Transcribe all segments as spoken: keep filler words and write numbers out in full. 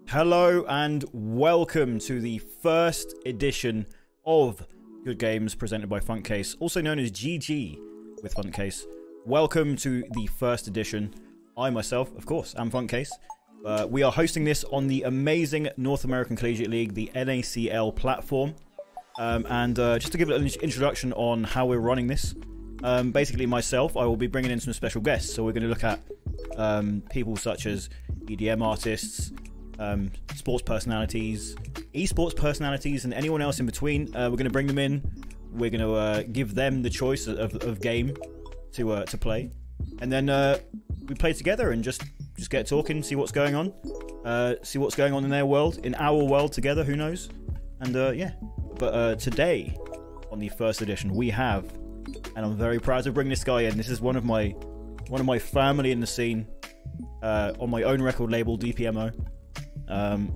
Hello and welcome to the first edition of Good Games presented by FuntCase, also known as G G with FuntCase. Welcome to the first edition. I myself, of course, am FuntCase. Uh, we are hosting this on the amazing North American Collegiate League, the N A C L platform. Um, and uh, just to give an introduction on how we're running this, um, basically myself, I will be bringing in some special guests. So we're going to look at um, people such as E D M artists, um, sports personalities, esports personalities, and anyone else in between. Uh, we're going to bring them in. We're going to uh, give them the choice of, of game to uh, to play, and then uh, we play together and just just get talking, see what's going on, uh, see what's going on in their world, in our world together. Who knows? And uh, yeah. But uh, today, on the first edition, we have, and I'm very proud to bring this guy in. This is one of my, one of my family in the scene, uh, on my own record label, D P M O. Um,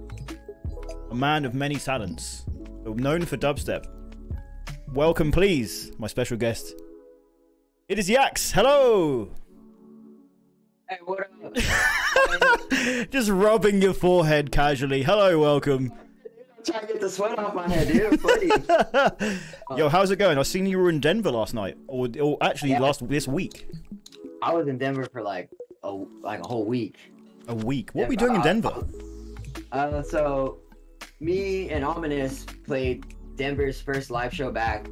a man of many talents, known for dubstep. Welcome, please, my special guest. It is Y A K Z. Hello. Hey, what up? Just rubbing your forehead casually. Hello, welcome. Trying to get the sweat off my head, dude. Funny. Yo, how's it going? I seen you were in Denver last night, or, or actually yeah. last this week. I was in Denver for like a like a whole week. A week. What yeah, were we doing uh, in Denver? Uh, so me and Ominous played Denver's first live show back.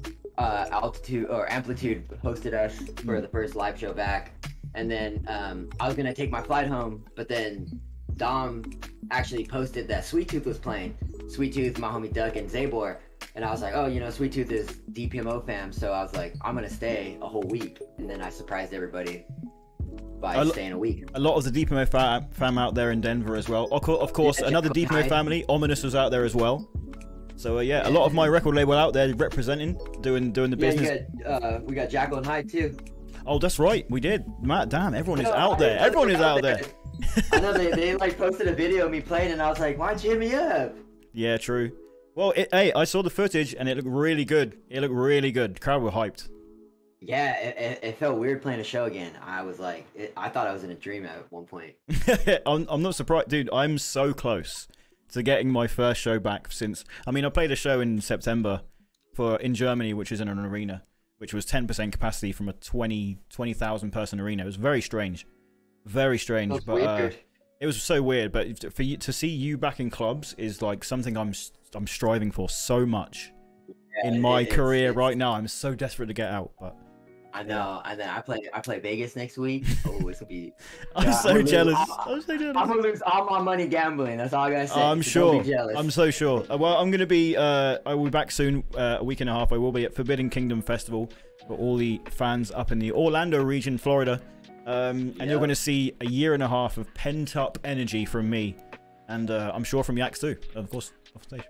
Uh, Altitude or Amplitude hosted us for mm. the first live show back, and then um, I was gonna take my flight home, but then Dom actually posted that Sweet Tooth was playing. Sweet Tooth, my homie Duck, and Zabor. And I was like, oh, you know, Sweet Tooth is D P M O fam, so I was like, I'm gonna stay a whole week. And then I surprised everybody by a staying a week. A lot of the D P M O fam, fam out there in Denver as well. Of course, yeah, another D P M O family, Ominous, was out there as well. So uh, yeah, a lot of my record label out there representing, doing doing the yeah, business. You got, uh, we got Jackal and Hyde too. Oh, that's right, we did. Matt, damn, everyone is out there. Everyone is out there. I know they, they like posted a video of me playing, and I was like, why'd you hit me up? Yeah, true. Well, it, hey, I saw the footage and it looked really good. It looked really good. The crowd were hyped. Yeah, it, it, it felt weird playing a show again. I was like, it, I thought I was in a dream at one point. I'm, I'm not surprised, dude. I'm so close to getting my first show back since. I mean, I played a show in September for in Germany, which is in an arena, which was ten percent capacity from a twenty thousand person arena. It was very strange. Very strange, That's but uh, weird. It was so weird. But for you to see you back in clubs is like something I'm I'm striving for so much yeah, in my it, career it's, it's, right now. I'm so desperate to get out. But I know, and then I play I play Vegas next week. Oh, it's gonna be. I'm yeah, so I'm jealous. Lose, I'm, I'm so jealous. I'm gonna lose all my money gambling. That's all I gotta say. I'm so sure. Be jealous. I'm so sure. Well, I'm gonna be. Uh, I will be back soon. Uh, a week and a half. I will be at Forbidden Kingdom Festival for all the fans up in the Orlando region, Florida. Um, and yeah. You're going to see a year and a half of pent-up energy from me, and uh, I'm sure from Y A K Z too, of course, off stage.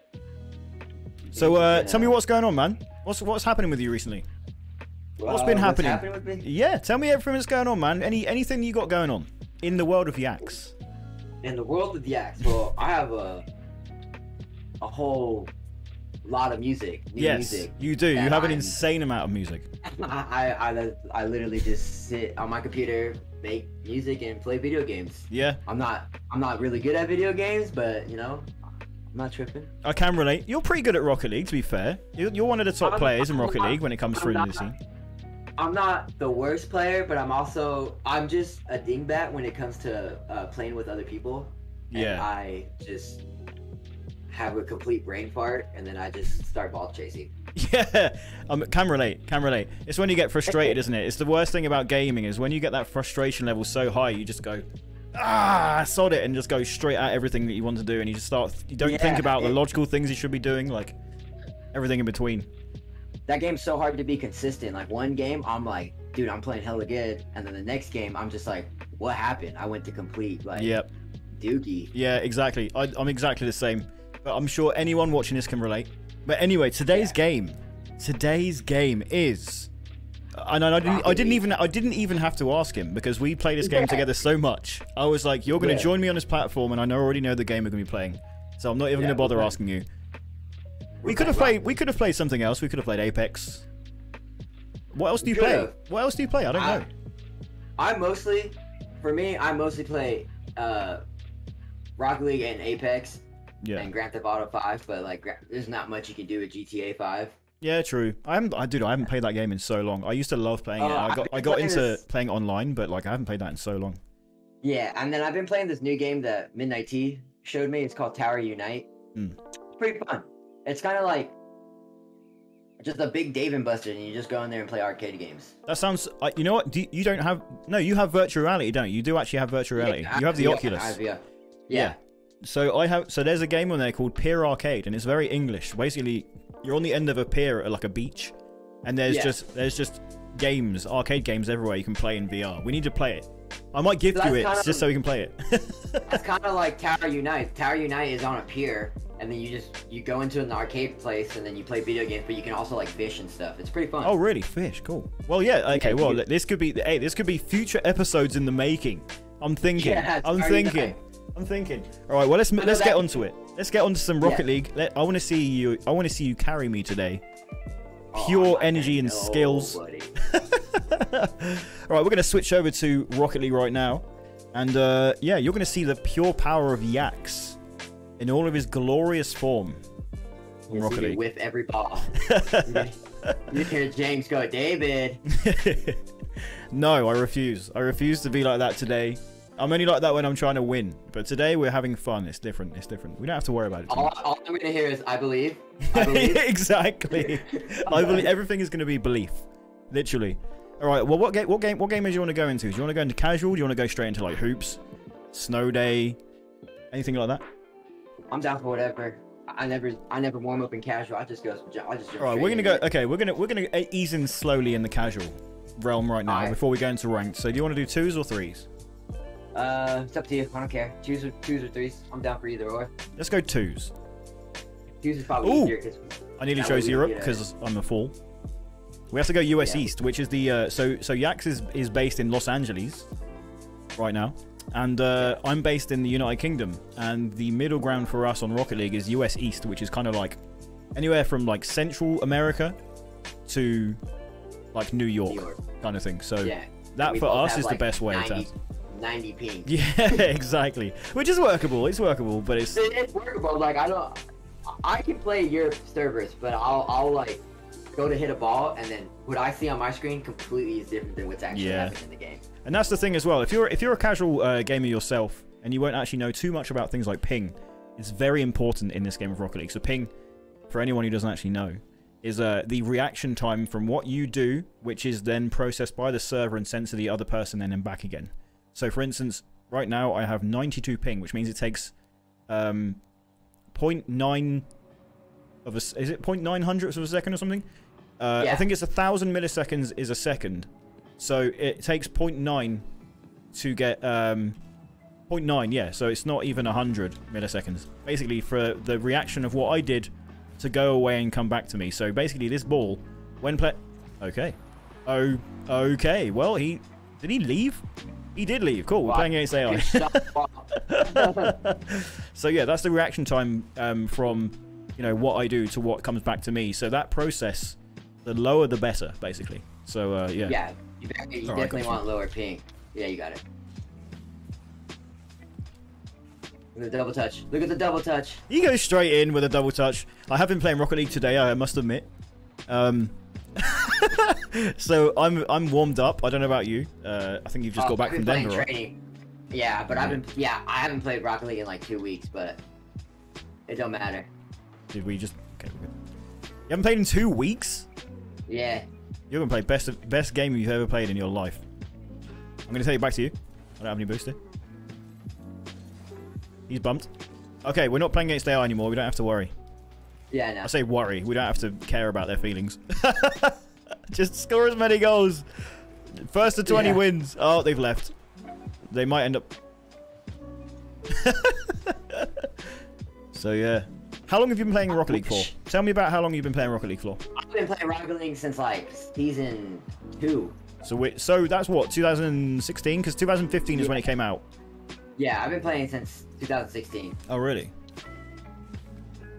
So, uh, yeah. Tell me what's going on, man. What's what's happening with you recently? What's uh, been happening? What's happening with me? Yeah, tell me everything that's going on, man. Any anything you got going on in the world of Y A K Z? In the world of Y A K Z, well, I have a a whole lot of music. New yes, music you do. You have an I'm, insane amount of music. I, I I literally just sit on my computer, make music, and play video games. Yeah. I'm not I'm not really good at video games, but you know, I'm not tripping. I can relate. You're pretty good at Rocket League, to be fair. You're, you're one of the top I'm, players in Rocket I'm, League when it comes I'm through not, the scene. I'm not the worst player, but I'm also I'm just a dingbat when it comes to uh, playing with other people. And yeah. I just have a complete brain fart, and then I just start ball chasing. Yeah, um, can relate, can relate. It's when you get frustrated, isn't it? It's the worst thing about gaming is when you get that frustration level so high, you just go, ah, sod it, and just go straight at everything that you want to do, and you just start, you don't yeah, think about it, the logical things you should be doing, like everything in between. That game's so hard to be consistent. Like one game, I'm like, dude, I'm playing hella good, and then the next game, I'm just like, what happened? I went to complete, like, yep. dookie. Yeah, exactly. I, I'm exactly the same. But I'm sure anyone watching this can relate. But anyway, today's yeah. game, today's game is, and I, I didn't, I didn't even, I didn't even have to ask him because we play this game yeah. together so much. I was like, you're going to yeah. join me on this platform, and I know already know the game we're going to be playing, so I'm not even yeah, going to bother we're asking you. We could have played, we could have played something else. We could have played Apex. What else do you play? What else do you play? I don't I, know. I mostly, for me, I mostly play uh, Rocket League and Apex Yeah. and Grand Theft Auto five, but like there's not much you can do with G T A five. Yeah, true. I haven't, I dude, I haven't played that game in so long. I used to love playing it. Oh, I got, I've I been got playing into this- playing online, but like I haven't played that in so long. Yeah, and then I've been playing this new game that Midnight T showed me. It's called Tower Unite. Mm. It's pretty fun. It's kind of like just a big Dave and Buster, and you just go in there and play arcade games. That sounds. Uh, you know what? Do you, you don't have? No, you have virtual reality, don't you? You do actually have virtual reality. Yeah, you have the yeah, Oculus. I have, yeah. Yeah. yeah. So I have. So there's a game on there called Pier Arcade, and it's very English. Basically, you're on the end of a pier at like a beach, and there's Yeah. just there's just games, arcade games everywhere you can play in V R. We need to play it. I might gift That's you it kind just of- so we can play it. It's kind of like Tower Unite. Tower Unite is on a pier, and then you just you go into an arcade place, and then you play video games, but you can also like fish and stuff. It's pretty fun. Oh, really? Fish? Cool. Well, yeah. Okay. Yeah, Well, you- this could be. Hey, this could be future episodes in the making. I'm thinking. Yeah, I'm Tower thinking. Unite. I'm thinking. All right. Well, let's But let's that- get onto it. Let's get onto some Rocket Yeah. League. Let, I want to see you. I want to see you carry me today. Oh, Pure I'm not energy gonna and know, skills. buddy. All right. We're gonna switch over to Rocket League right now, and uh, yeah, you're gonna see the pure power of Y A K Z in all of his glorious form. On Yes, Rocket you can League. whiff every ball. You hear James go, David. No, I refuse. I refuse to be like that today. I'm only like that when I'm trying to win. But today we're having fun. It's different. It's different. We don't have to worry about it. Too All, much. all I'm gonna hear is, I believe. I believe. Exactly. I believe everything is going to be belief, literally. All right. Well, what game? What game? What game do you want to go into? Do you want to go into casual? Do you want to go straight into like hoops, snow day, anything like that? I'm down for whatever. I never, I never warm up in casual. I just go, I just. All right. We're gonna go. Okay. We're gonna we're gonna ease in slowly in the casual realm right now All right. before we go into ranked. So do you want to do twos or threes? Uh, it's up to you. I don't care. Twos or twos or threes. I'm down for either or. Let's go twos. Twos is probably Ooh. easier because I nearly That way chose we Europe get a- because I'm a fool. We have to go U S Yeah. East, which is the uh, so so Y A K Z is is based in Los Angeles right now, and uh, I'm based in the United Kingdom, and the middle ground for us on Rocket League is U S East, which is kind of like anywhere from like Central America to like New York, New York. kind of thing. So yeah. that We for both us have, is like, the best way to ninety, have. ninety ping. Yeah, exactly. Which is workable. It's workable, but it's It- It's workable. Like I don't, I can play Europe servers, but I'll, I'll like go to hit a ball, and then what I see on my screen completely is different than what's actually Yeah. happening in the game. And that's the thing as well. If you're if you're a casual uh, gamer yourself and you won't actually know too much about things like ping, it's very important in this game of Rocket League. So ping, for anyone who doesn't actually know, is uh, the reaction time from what you do, which is then processed by the server and sent to the other person and then back again. So for instance, right now I have ninety-two ping, which means it takes um, zero point nine of a, is it zero point nine hundredths of a second or something? Uh, Yeah. I think it's a thousand milliseconds is a second. So it takes zero point nine to get um, zero point nine, yeah. So it's not even one hundred milliseconds. Basically, for the reaction of what I did to go away and come back to me. So basically, this ball, when play... Okay. Oh, okay. Well, he... Did he leave? He did leave. Cool. We're Wow. playing against A I. Shut So yeah, that's the reaction time um, from, you know, what I do to what comes back to me. So that process, the lower the better, basically. So uh, yeah. Yeah, you, definitely- you All right, definitely got you. want lower ping. Yeah, you got it. Look at the double touch. Look at the double touch. He goes straight in with a double touch. I have been playing Rocket League today, I must admit. Um, so I'm I'm warmed up. I don't know about you. Uh, I think you've just Oh, got back I've from been Denver, playing right? training. Yeah, but I've been yeah I haven't played Rocket League in like two weeks, but it don't matter. Did we just? Okay, we're good. You haven't played in two weeks? Yeah. You're gonna play best best game you've ever played in your life. I'm gonna take it back to you. I don't have any booster. He's bumped. Okay, we're not playing against A I anymore. We don't have to worry. Yeah, no. I say worry. We don't have to care about their feelings. Just score as many goals. First to twenty Yeah. wins. Oh, they've left. They might end up... So, yeah. How long have you been playing Rocket League for? Tell me about how long you've been playing Rocket League for. I've been playing Rocket League since like season two. So, we, so that's what, two thousand sixteen? Because two thousand fifteen is when it came out. Yeah, I've been playing since two thousand sixteen. Oh, really?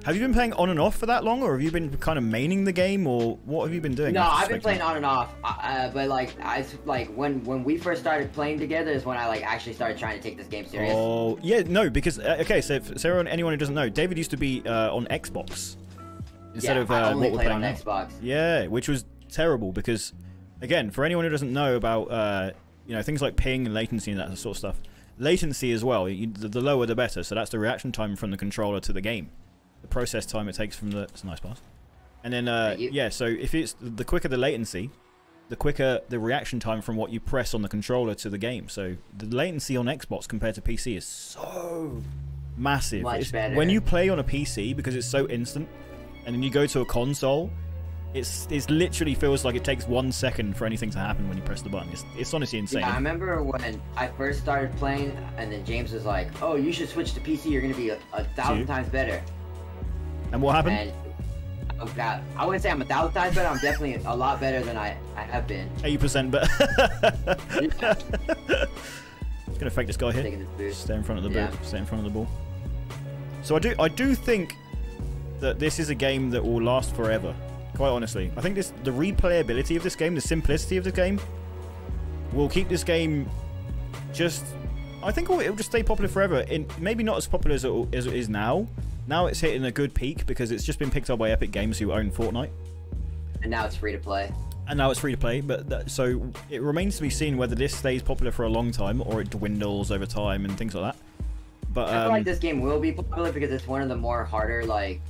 Have you been playing on and off for that long, or have you been kind of maining the game, or what have you been doing? No, I've been playing on and off. Uh, but like, I like when when we first started playing together is when I like actually started trying to take this game serious. Oh yeah, no, because uh, okay, so if, so anyone who doesn't know, David used to be uh, on Xbox instead yeah, of uh, I only what we're played playing on now. Xbox. Yeah, which was terrible because, again, for anyone who doesn't know about uh, you know, things like ping and latency and that sort of stuff, latency as well. You, the, the lower the better. So that's the reaction time from the controller to the game. The process time it takes from the... It's a nice pass. And then, uh, yeah, so if it's... The quicker the latency, the quicker the reaction time from what you press on the controller to the game. So the latency on Xbox compared to P C is so massive. Much It's, better. when you play on a P C, because it's so instant, and then you go to a console, it's it's literally feels like it takes one second for anything to happen when you press the button. It's, it's honestly insane. Yeah, I remember when I first started playing, and then James was like, "Oh, you should switch to P C. You're gonna be a, a thousand See? times better." And what happened? And oh god, I wouldn't say I'm a thousand times better. I'm definitely a lot better than I I have been. eighty percent better. Yeah. Gonna fake this guy here. Taking this boost. Stay in front of the Yeah. ball. Stay in front of the ball. So I do I do think that this is a game that will last forever. Quite honestly, I think this the replayability of this game, the simplicity of this game, will keep this game just. I think it'll, it'll just stay popular forever. In maybe not as popular as it, as it is now. Now it's hitting a good peak because it's just been picked up by Epic Games, who own Fortnite. And now it's free to play. And now it's free to play, but that, so it remains to be seen whether this stays popular for a long time or it dwindles over time and things like that. But I feel um, like this game will be popular because it's one of the more harder like.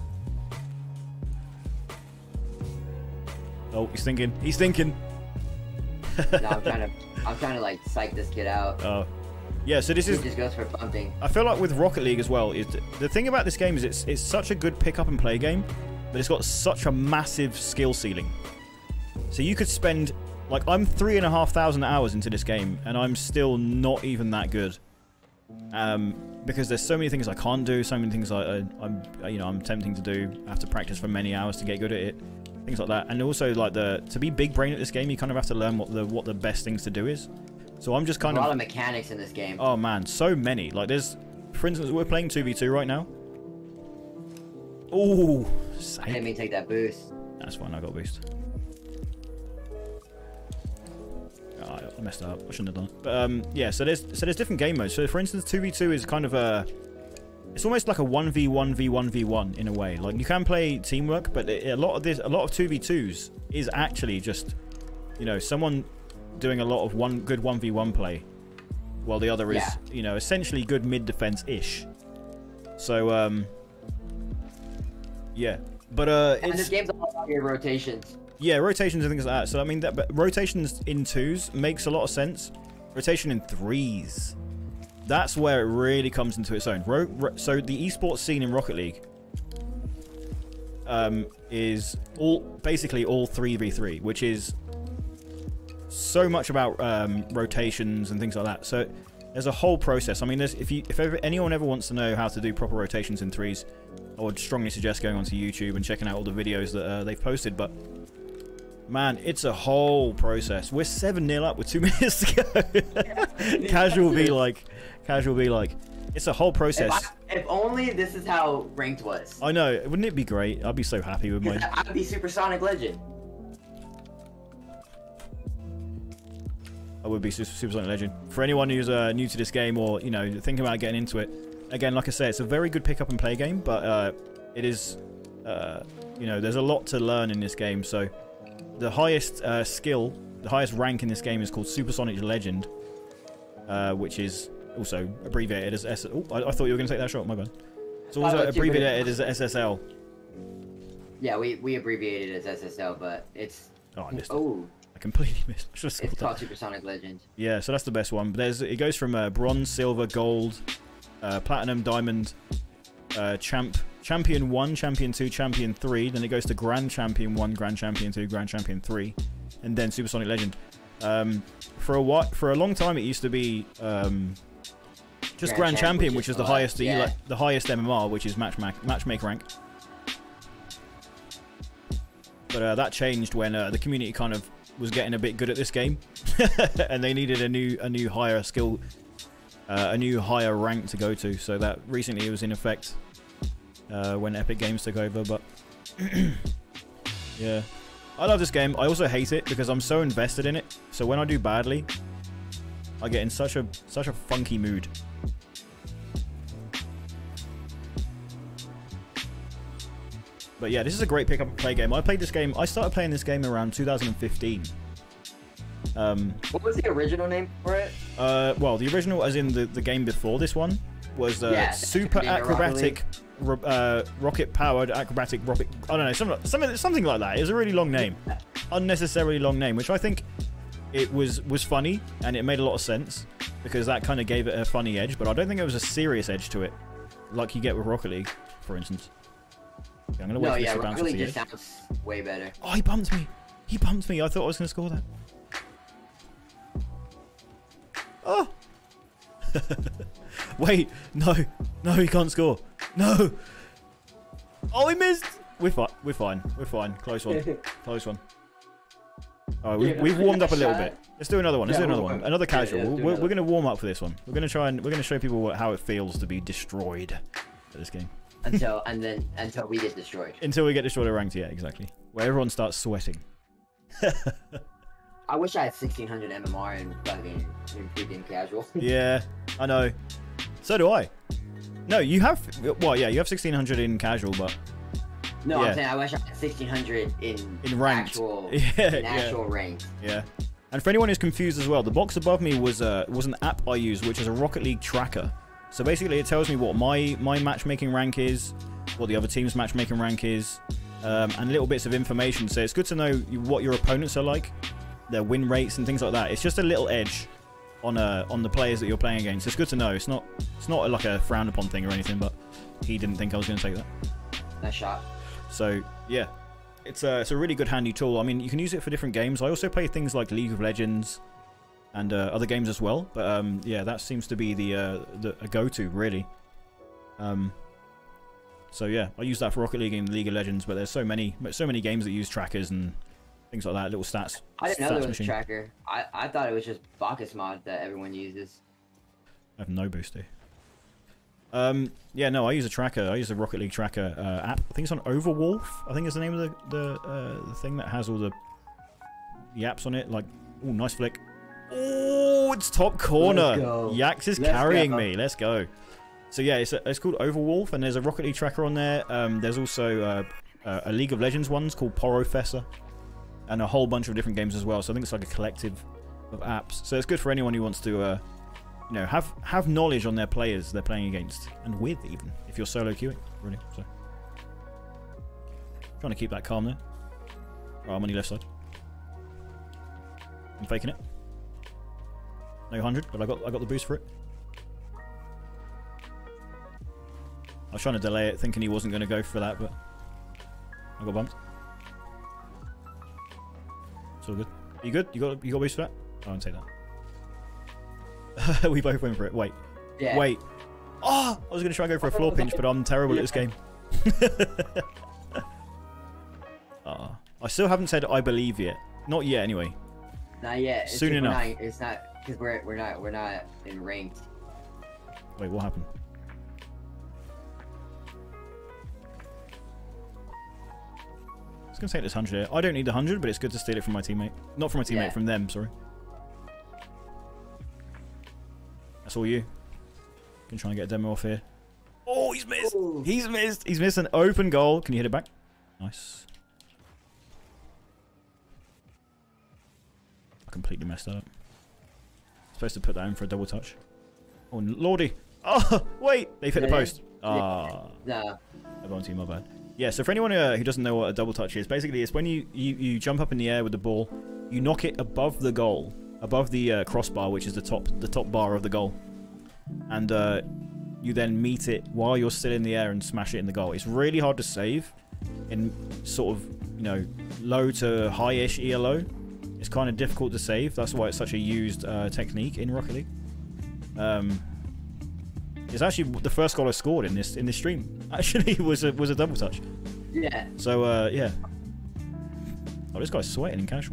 oh, he's thinking. He's thinking. No, I'm trying to, I'm trying to like psych this kid out. Oh, yeah. So this He is. just goes for bumping. I feel like with Rocket League as well, is the thing about this game is it's it's such a good pick up and play game, but it's got such a massive skill ceiling. So you could spend like I'm three and a half thousand hours into this game, and I'm still not even that good. Um, because there's so many things I can't do, so many things I, I I'm you know I'm attempting to do. I have to practice for many hours to get good at it, things like that. And also like the to be big brain at this game, you kind of have to learn what the what the best things to do is. So I'm just kind a of lot of mechanics in this game. oh man, so many. Like there's, for instance, we're playing two v two right now. Oh, I didn't mean to take that boost. that's fine. I got a boost. Oh, I messed that up. I shouldn't have done it. But um, yeah. So there's so there's different game modes. So for instance, two v two is kind of a, it's almost like a one v one v one v one in a way. Like you can play teamwork, but a lot of this, a lot of two v twos is actually just, you know, someone doing a lot of one good one v one play, while the other is, Yeah. you know, essentially good mid defense ish. So um, yeah. But uh, And it's, this game's all about your rotations. yeah, rotations and things like that. So I mean, that but rotations in twos makes a lot of sense. Rotation in threes, that's where it really comes into its own. Ro ro so the esports scene in Rocket League um, is all basically all three v three, which is so much about um, rotations and things like that. So there's a whole process. I mean, there's, if you if ever, anyone ever wants to know how to do proper rotations in threes, I would strongly suggest going onto YouTube and checking out all the videos that uh, they've posted. But man, it's a whole process. We're seven nil up with two minutes to go. Casual be like, casual be like, it's a whole process. If, I, if only this is how ranked was. I know, wouldn't it be great? I'd be so happy with my. I'd be Supersonic Legend. I would be Super Super Sonic Legend. For anyone who's uh, new to this game or, you know, thinking about getting into it, again, like I say, it's a very good pick up and play game, but uh, it is, uh, you know, there's a lot to learn in this game. So the highest uh, skill, the highest rank in this game is called Supersonic Legend, uh, which is also abbreviated as S. Oh, I, I thought you were going to take that shot. My bad. It's also Oh, abbreviated as S S L. Yeah, we, we abbreviated it as S S L, but it's... Oh, I missed it. Oh, I completely missed. I should have it's scored called that. Supersonic Legend. Yeah, so that's the best one. But there's it goes from uh, bronze, silver, gold, uh, platinum, diamond, uh, champ, champion one, champion two, champion three. Then it goes to grand champion one, grand champion two, grand champion three, and then Supersonic Legend. Um, for a while, for a long time, it used to be um, just grand, Grand Champ, champion, which which is is the uh, highest, yeah. like, the highest M M R, which is match matchmaker rank. But uh, that changed when uh, the community kind of was getting a bit good at this game, and they needed a new, a new higher skill, uh, a new higher rank to go to. So that recently it was in effect. uh, when Epic Games took over, but yeah. I love this game. I also hate it because I'm so invested in it. So when I do badly, I get in such a such a funky mood. But yeah, this is a great pick up and play game. I played this game. I started playing this game around two thousand fifteen. Um, what was the original name for it? Uh, well, the original, as in the the game before this one, was uh, yeah, super acrobatic, ro uh, rocket powered acrobatic rocket. I don't know, something something something like that. It was a really long name, unnecessarily long name, which I think it was was funny and it made a lot of sense because that kind of gave it a funny edge. But I don't think it was a serious edge to it, like you get with Rocket League, for instance. Okay, I'm gonna wait no, for yeah, this to bounce Rocket off League the just edge. sounds way better. Oh, he bumped me. He bumped me. I thought I was gonna score that. Oh! Wait, no, no, he can't score. No! Oh, he missed! We're fine, we're fine, we're fine. Close one, close one. Alright, we've, Yeah, we've warmed up a little shot. bit. Let's do another one, let's Yeah, do another we'll- one. Another yeah, casual. yeah, let's do we're another. we're going to warm up for this one. We're going to try and, we're going to show people what, how it feels to be destroyed at this game. until and then until we get destroyed. Until we get destroyed at ranked, yeah, exactly. Where everyone starts sweating. I wish I had sixteen hundred M M R in fucking in freaking casual. Yeah, I know. So do I. No, you have, well, yeah, you have sixteen hundred in casual, but No, yeah. I'm saying I wish I had sixteen hundred in In ranked. actual, Yeah, in yeah. actual ranked. yeah. And for anyone who's confused as well, the box above me was uh, was an app I use, which is a Rocket League tracker. So basically, it tells me what my my matchmaking rank is, what the other team's matchmaking rank is, um, and little bits of information. So it's good to know what your opponents are like, their win rates and things like that. It's just a little edge on uh, on the players that you're playing against. It's good to know. It's not it's not like a frowned upon thing or anything, but he didn't think I was going to take that. Nice shot. So yeah, it's a it's a really good handy tool. I mean, you can use it for different games. I also play things like League of Legends and uh, other games as well. But um, yeah, that seems to be the uh, the a go-to really. Um, so yeah, I use that for Rocket League and League of Legends. But there's so many so many games that use trackers and things like that, little stats. I didn't know stats there was machine. a tracker. I, I thought it was just Bacchus mod that everyone uses. I have no booster. Um, yeah, no, I use a tracker. I use the Rocket League tracker uh, app. I think it's on Overwolf. I think is the name of the the, uh, the thing that has all the the apps on it. Like, oh, nice flick. Oh, it's top corner. Let's go. Y A K Z is Let's carrying go. me. Let's go. So yeah, it's a, it's called Overwolf, and there's a Rocket League tracker on there. Um, there's also uh, uh, a League of Legends one's called Porofessor, and a whole bunch of different games as well. So I think it's like a collective of apps. So it's good for anyone who wants to. Uh, You know, have have knowledge on their players they're playing against, and with even if you're solo queuing, really. So, trying to keep that calm there. Right, I'm on your left side. I'm faking it. No hundred, but I got I got the boost for it. I was trying to delay it, thinking he wasn't going to go for that, but I got bumped. It's all good. Are you good? You got you got boost for that? I won't take that. We both went for it. Wait. Yeah. Wait. Oh! I was going to try and go for a floor pinch, but I'm terrible at this game. uh, I still haven't said I believe yet. Not yet, anyway. Not yet. It's Soon just we're enough. Not, it's not because we're we're not we're not in ranked. Wait, what happened? I was going to take this one hundred here. I don't need the one hundred, but it's good to steal it from my teammate. Not from my teammate, Yeah. from them, sorry. That's all you. Can try and get a demo off here. Oh, he's missed. Ooh. He's missed. He's missed an open goal. Can you hit it back? Nice. I completely messed that up. Supposed to put that in for a double touch. Oh, lordy. Oh, wait. They've hit the Yeah. post. Ah. No. Everyone team, my bad. Yeah, so for anyone uh, who doesn't know what a double touch is, basically it's when you, you, you jump up in the air with the ball, you knock it above the goal, above the uh, crossbar, which is the top the top bar of the goal, and uh, you then meet it while you're still in the air and smash it in the goal. It's really hard to save in sort of, you know, low to high-ish E L O. It's kind of difficult to save. That's why it's such a used uh, technique in Rocket League. Um, it's actually the first goal I scored in this in this stream. Actually, was a was a double touch. Yeah. So uh, yeah. Oh, this guy's sweating in casual.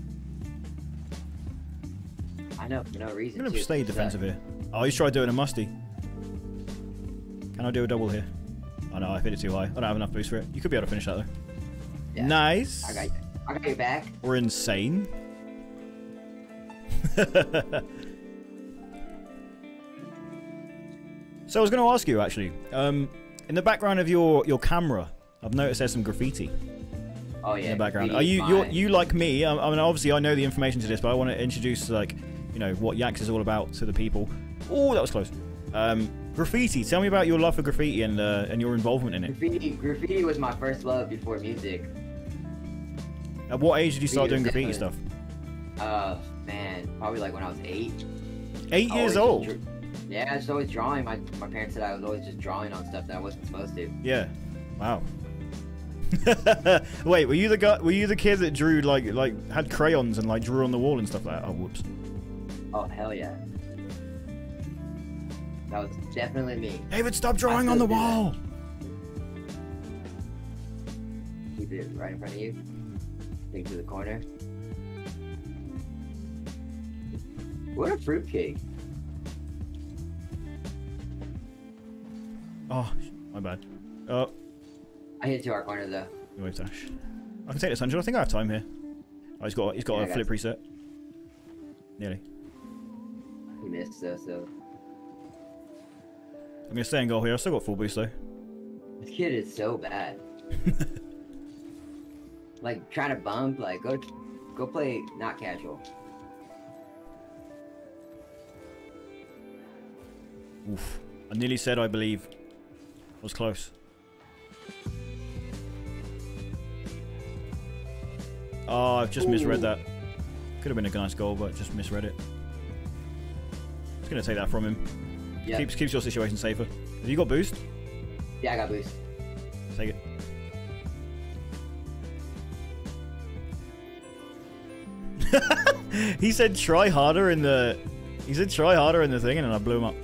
I know for no reason. I'm gonna too. stay defensive here. Oh, he's tried doing a musty. Can I do a double here? I know, I hit it too high. I don't have enough boost for it. You could be able to finish that, though. Yeah. Nice. I got, I got your back. We're insane. So I was going to ask you, actually. Um, in the background of your, your camera, I've noticed there's some graffiti. Oh, yeah. In the background. Are you, you're, you like me? I, I mean, obviously, I know the information to this, but I want to introduce, like, you know, what Y A K Z is all about to the people. Oh, that was close. Um, graffiti. Tell me about your love for graffiti and uh, and your involvement in it. Graffiti, graffiti was my first love before music. At what age did you start doing Graffiti graffiti was stuff? Uh, man, probably like when I was eight. Eight I years always old? just drew- Yeah, I was always drawing. My, my parents said I was always just drawing on stuff that I wasn't supposed to. Yeah. Wow. Wait, were you the guy? Were you the kid that drew like like had crayons and like drew on the wall and stuff like that? Oh, whoops. Oh, hell yeah. That was definitely me. David, stop drawing I on the still do wall. Keep it right in front of you. Take it to the corner. What a fruitcake. Oh, my bad. Oh, I hit to our corner though. wave dash. I can take this hundred. I think I have time here. Oh, he's got he's got Yeah, a I flip got reset. Nearly. He missed though, so. I'm gonna stay in goal here. I've still got full boost though. This kid is so bad. Like trying to bump, like go go play not casual. Oof. I nearly said I believe. I was close. Oh, I've just Ooh. misread that. Could have been a nice goal, but just misread it. Just gonna take that from him. Yep. Keeps keeps your situation safer. Have you got boost? Yeah, I got boost. Take it. He said try harder in the. He said try harder in the thing, and then I blew him up.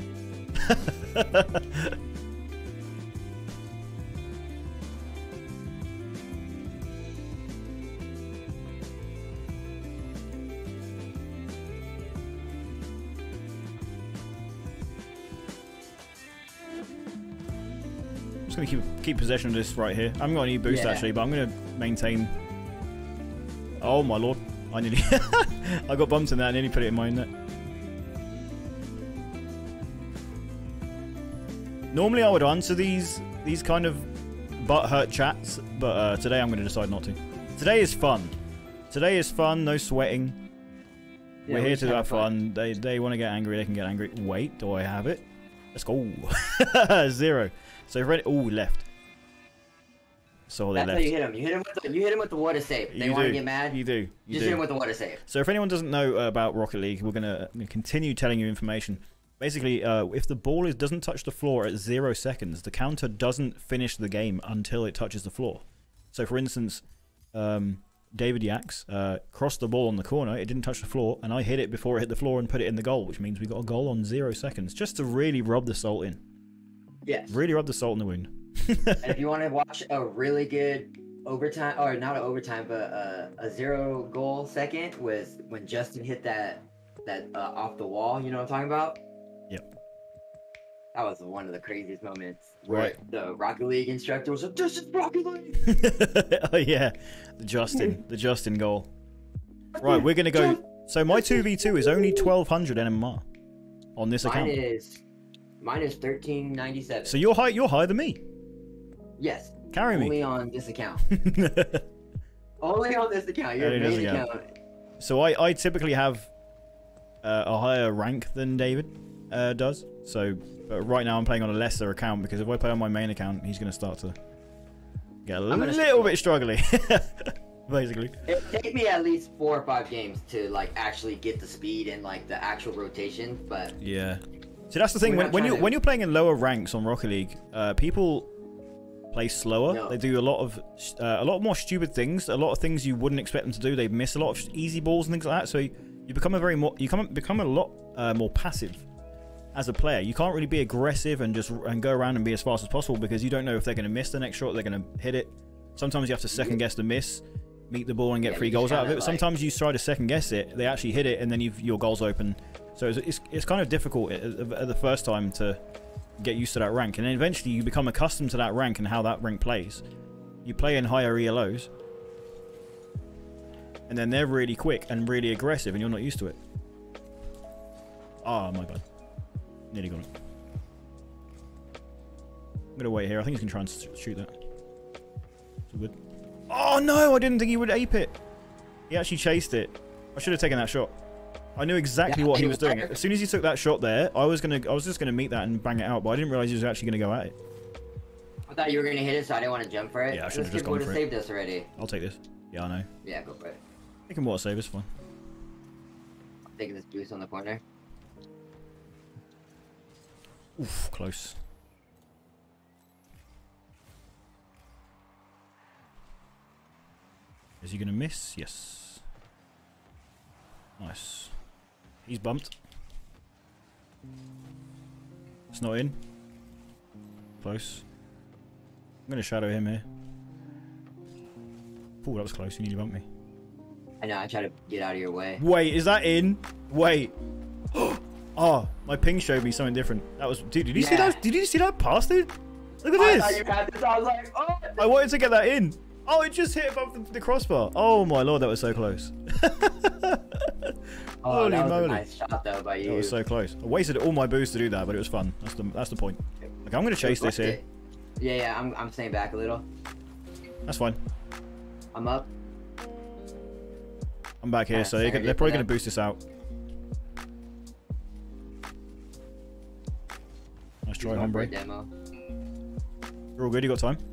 I'm just gonna keep keep possession of this right here. I haven't got any boost yeah. actually, but I'm gonna maintain. Oh my lord! I nearly I got bumped in that and nearly put it in my net. Normally I would answer these these kind of butt-hurt chats, but uh, today I'm going to decide not to. Today is fun. Today is fun, no sweating. Yeah, We're here to have fun. fun. They they want to get angry, they can get angry. Wait, do I have it? Let's go. Zero. So for any, ooh, left. So they That's left. how you hit him. You hit him with the, you hit him with the water save. They want to get mad. You do. You just do. hit him with the water save. So if anyone doesn't know uh, about Rocket League, we're going to continue telling you information. Basically, uh, if the ball is, doesn't touch the floor at zero seconds, the counter doesn't finish the game until it touches the floor. So, for instance, um, David Y A K Z uh, crossed the ball on the corner, it didn't touch the floor, and I hit it before it hit the floor and put it in the goal, which means we got a goal on zero seconds, just to really rub the salt in. Yes. Really rub the salt in the wound. And if you want to watch a really good overtime, or not an overtime, but uh, a zero goal second, was when Justin hit that that uh, off the wall. You know what I'm talking about? Yep. That was one of the craziest moments. Right. Where the Rocket League instructor was like, "This is Rocket League." Oh yeah, the Justin, the Justin goal. Right, we're gonna go. So my two v two is only twelve hundred N M R on this mine account. Mine is, mine is thirteen ninety-seven. So you're high. You're higher than me. Yes. Carry me. Only on this account. Only on this account. Your Only main account. account. So I I typically have uh, a higher rank than David uh, does. So, but right now I'm playing on a lesser account because if I play on my main account, he's gonna start to get a little bit struggly. Basically. It take me at least four or five games to like actually get the speed and like the actual rotation, but yeah. So that's the thing when, when you to... when you're playing in lower ranks on Rocket League, uh, people play slower. No. They do a lot of uh, a lot more stupid things, a lot of things you wouldn't expect them to do. They miss a lot of easy balls and things like that. So you, you become a very more you come become a lot uh, more passive as a player. You can't really be aggressive and just and go around and be as fast as possible because you don't know if they're going to miss the next shot, they're going to hit it. Sometimes you have to second guess the miss, meet the ball and get yeah, three goals out of it. Like... Sometimes you try to second guess it, they actually hit it, and then you've, your goal's open. So it's, it's, it's kind of difficult at, at the first time to get used to that rank. And then eventually you become accustomed to that rank and how that rank plays. You play in higher E L Os. And then they're really quick and really aggressive and you're not used to it. Ah, oh, my bad. Nearly got it. I'm going to wait here. I think he's going to try and shoot that. It's all good. Oh, no! I didn't think he would ape it. He actually chased it. I should have taken that shot. I knew exactly yeah, what he was doing. As soon as he took that shot there, I was gonna, I was just gonna meet that and bang it out, but I didn't realize he was actually gonna go at it. I thought you were gonna hit it, so I didn't want to jump for it. Yeah, I should have just gone for it. Saved us already. I'll take this. Yeah, I know. Yeah, go for it. They can water save us, fine. I'm taking this boost on the corner. Oof, close. Is he gonna miss? Yes. Nice. He's bumped. It's not in. Close. I'm going to shadow him here. Oh, that was close. You nearly bumped me. I know. I tried to get out of your way. Wait, is that in? Wait. Oh, my ping showed me something different. That was... Dude, did you yeah. see that? Did you see that pass, dude? Look at I this. Thought you had this. I was like, oh. I wanted to get that in. Oh, it just hit above the, the crossbar. Oh, my lord. That was so close. Oh, Holy that was moly. a nice shot though by you. That was so close. I wasted all my boost to do that, but it was fun. That's the that's the point. Okay, I'm gonna chase this here. It. Yeah, yeah, I'm I'm staying back a little. That's fine. I'm up. I'm back here, so they're, they're probably gonna boost this out. Nice try, hombre. Demo. You're all good. You got time.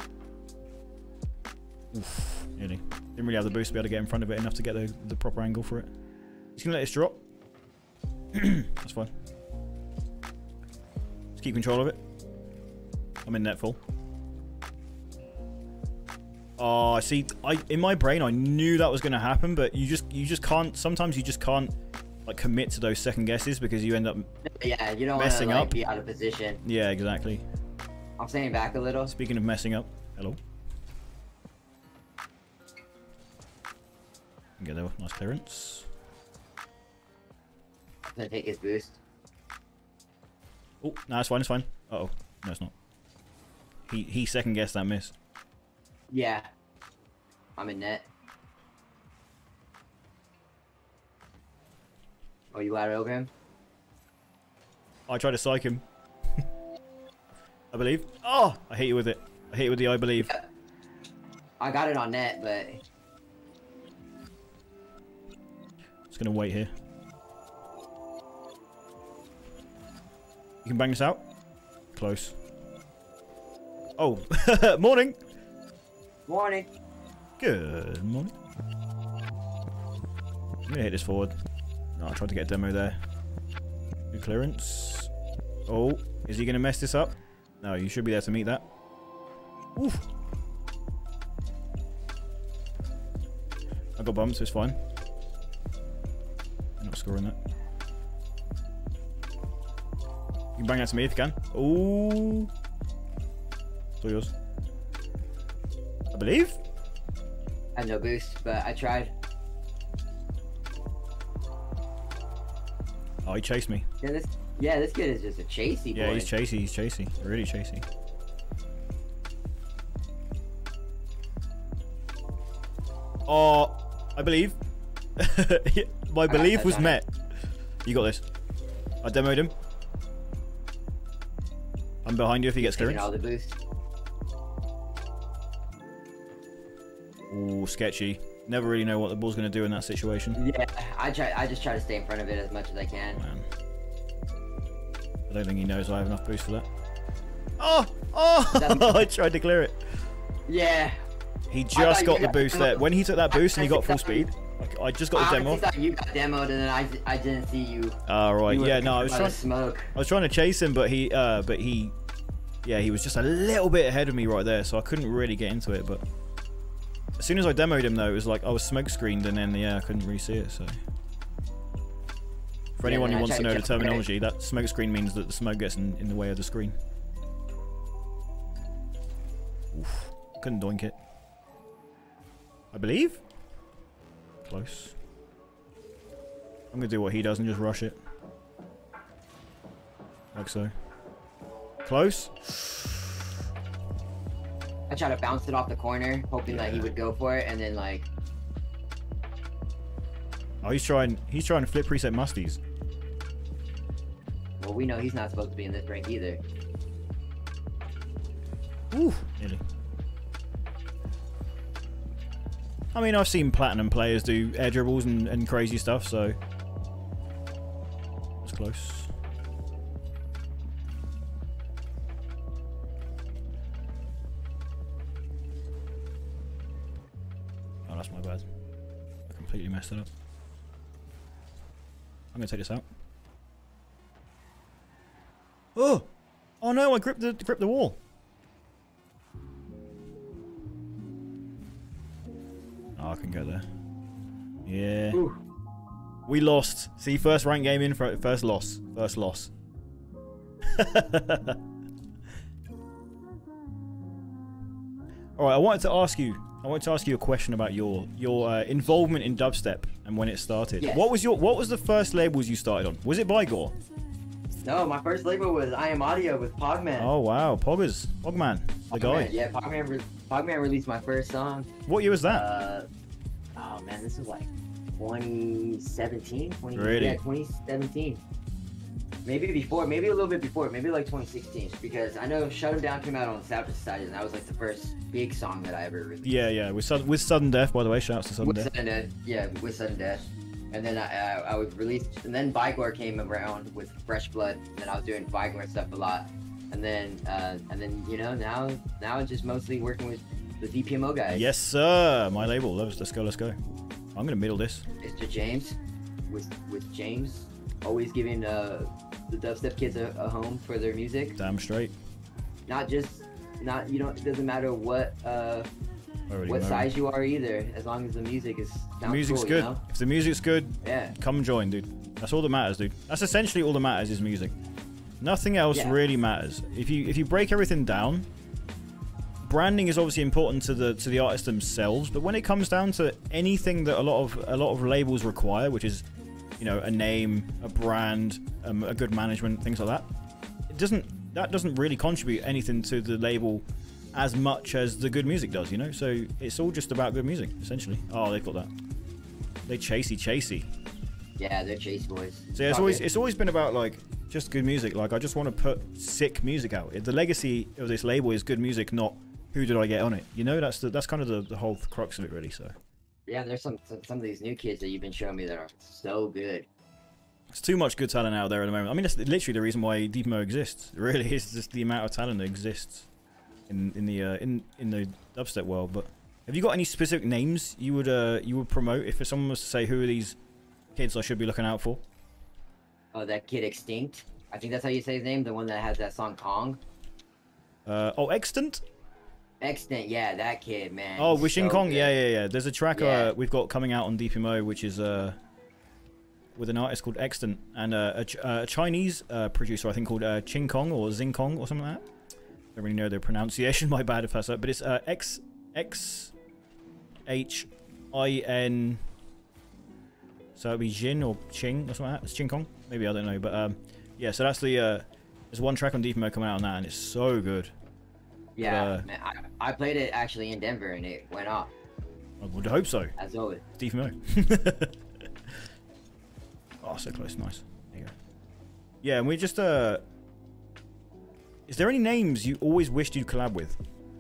Oof, nearly. Didn't really have the boost to be able to get in front of it enough to get the the proper angle for it. He's gonna let this drop. That's fine. Just keep control of it. I'm in net full. Oh, see, I in my brain I knew that was gonna happen, but you just you just can't. Sometimes you just can't like commit to those second guesses because you end up yeah you don't messing wanna, like, up. Be out of position. Yeah, exactly. I'm staying back a little. Speaking of messing up, hello. Get there, nice clearance. I'm gonna take his boost. Oh, no, it's fine, it's fine. Uh oh, no, it's not. He he second guessed that miss. Yeah, I'm in net. Oh, you ladder over him? I tried to psych him. I believe. Oh, I hit you with it. I hit you with the I believe. Yeah. I got it on net, but just gonna wait here. You can bang this out. Close. Oh, morning. Morning. Good morning. I'm gonna hit this forward. No, I tried to get a demo there. Good clearance. Oh, is he gonna mess this up? No, you should be there to meet that. Oof. I got bumped, so it's fine. I'm not scoring that. You can bang that to me if you can. Ooh. It's all yours. I believe. I had no boost, but I tried. Oh, he chased me. Yeah, this yeah, this kid is just a chasey boy. Yeah, he's chasey, he's chasey. Really chasey. Oh, I believe. My belief was met. You got this. I demoed him. I'm behind you if he gets clearance. All the boost. Ooh, sketchy. Never really know what the ball's going to do in that situation. Yeah, I try. I just try to stay in front of it as much as I can. Man. I don't think he knows I have enough boost for that. Oh! Oh! I tried to clear it. Yeah. He just got the boost there. When he took that boost and he got full speed, like, I just got the demo. I thought you got demoed and then I, I didn't see you. Oh, right. Yeah, no, I was trying. Smoke. I was trying to chase him, but he, uh, but he, yeah, he was just a little bit ahead of me right there, so I couldn't really get into it. But as soon as I demoed him, though, it was like I was smoke screened, and then yeah, I couldn't really see it. So for yeah, anyone who wants to know the terminology, it. that smoke screen means that the smoke gets in, in the way of the screen. Oof. Couldn't doink it. I believe. Close. I'm gonna do what he does and just rush it. Like so. Close. I tried to bounce it off the corner, hoping Yeah. that he would go for it, and then like. Oh, he's trying. He's trying to flip preset musties. Well, we know he's not supposed to be in this rank either. Ooh, nearly. I mean, I've seen platinum players do air dribbles and, and crazy stuff, so it's close. Oh, that's my bad. I completely messed it up. I'm gonna take this out. Oh! Oh no! I gripped the gripped the wall. Oh, I can go there. Yeah. Ooh. We lost. See, first rank game in, first loss. First loss. Alright, I wanted to ask you, I wanted to ask you a question about your your uh, involvement in dubstep and when it started. Yes. What was your what was the first labels you started on? Was it Bygore? No, my first label was I Am Audio with Pogman. Oh wow, Poggers. Pogman, the guy. Pogman, yeah, Pogman, re Pogman released my first song. What year was that? Uh, oh man, this was like twenty seventeen, twenty, Really? yeah, twenty seventeen. Maybe before, maybe a little bit before, maybe like twenty sixteen. Because I know Shut 'Em Down came out on Savage Society, and that was like the first big song that I ever released. Yeah, yeah, with sudden, with sudden death, by the way. Shouts to sudden With death. Sudden Death, yeah, with Sudden Death. And then I, I, I was released, and then Bygore came around with Fresh Blood, and then I was doing Bygore stuff a lot. And then, uh, and then you know, now, now it's just mostly working with the D P M O guys. Yes, sir. My label. Let's, let's go. Let's go. I'm gonna middle this. Mister James, with with James, always giving uh, the dubstep kids a, a home for their music. Damn straight. Not just, not you don't. It doesn't matter what uh, Already what know. size you are either, as long as the music is. The music's cool, good. You know? If the music's good, Yeah. come join, dude. That's all that matters, dude. That's essentially all that matters is music. Nothing else Yeah. really matters. If you if you break everything down, branding is obviously important to the to the artists themselves, but when it comes down to anything that a lot of a lot of labels require, which is, you know, a name, a brand, um, a good management, things like that, it doesn't that doesn't really contribute anything to the label as much as the good music does, you know? So it's all just about good music, essentially. Oh, they've got that. They chasey chasey. Yeah, they're Chase boys. So yeah, it's always it's always been about like just good music. Like I just want to put sick music out. The legacy of this label is good music, not who did I get on it. You know, that's the that's kind of the, the whole crux of it, really. So Yeah, there's some some of these new kids that you've been showing me that are so good. it's too much good talent out there at the moment. I mean, that's literally the reason why D P M O exists. Really, it's just the amount of talent that exists in in the uh, in in the dubstep world. But have you got any specific names you would uh you would promote if someone was to say who are these kids I should be looking out for? Oh, that kid Extinct. I think that's how you say his name. The one that has that song Kong. Uh, oh, Extant. Extant, yeah, that kid, man. Oh, he's Wishing so Kong. good. Yeah, yeah, yeah. There's a track Yeah. uh, we've got coming out on D P M O, which is uh with an artist called Extant and uh, a, Ch uh, a Chinese uh, producer, I think, called uh, Ching Kong or Zing Kong or something like that. Don't really know their pronunciation. My bad if that's that. But it's uh, X X H I N. So it'd be Jin or Ching or something like that. It's Ching Kong. Maybe, I don't know. But um, yeah. So that's the. Uh, there's one track on D P M O coming out on that, and it's so good. Yeah, uh, man, I, I played it actually in Denver, and it went off. I would hope so. As always. D P M O. Oh, so close. Nice. There you go. Yeah, and we just, uh... Is there any names you always wished you'd collab with?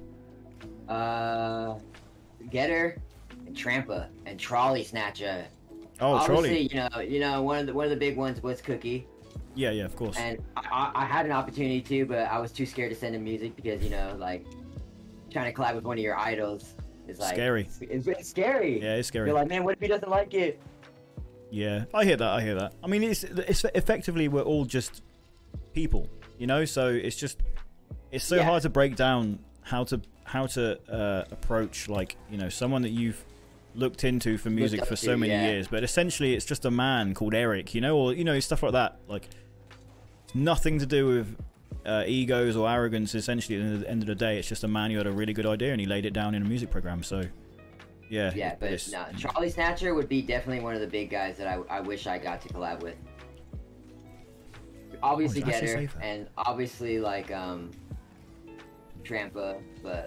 Uh, Getter, and Trampa, and Trolley Snatcher. Oh, Obviously, Trolley. you know, you know, one of the one of the big ones was Cookie, Yeah, yeah, of course. and I, I, I had an opportunity to, but I was too scared to send him music because you know, like, trying to collab with one of your idols is like Scary. It's, it's, it's scary. Yeah, it's scary. You're like, man, what if he doesn't like it? Yeah, I hear that, I hear that. I mean, it's, it's effectively, we're all just people, you know? So it's just, it's so Yeah. hard to break down how to, how to uh, approach, like, you know, someone that you've looked into for music up for to, so many yeah. years, but essentially it's just a man called Eric, you know, or, you know, stuff like that. Like, it's nothing to do with uh, egos or arrogance, essentially. At the end of the day, it's just a man who had a really good idea and he laid it down in a music program, so... Yeah, Yeah, but it's- no, Trolley Snatcher would be definitely one of the big guys that I, I wish I got to collab with. obviously Oh, it's actually Getter, safer. and obviously like um, Trampa, but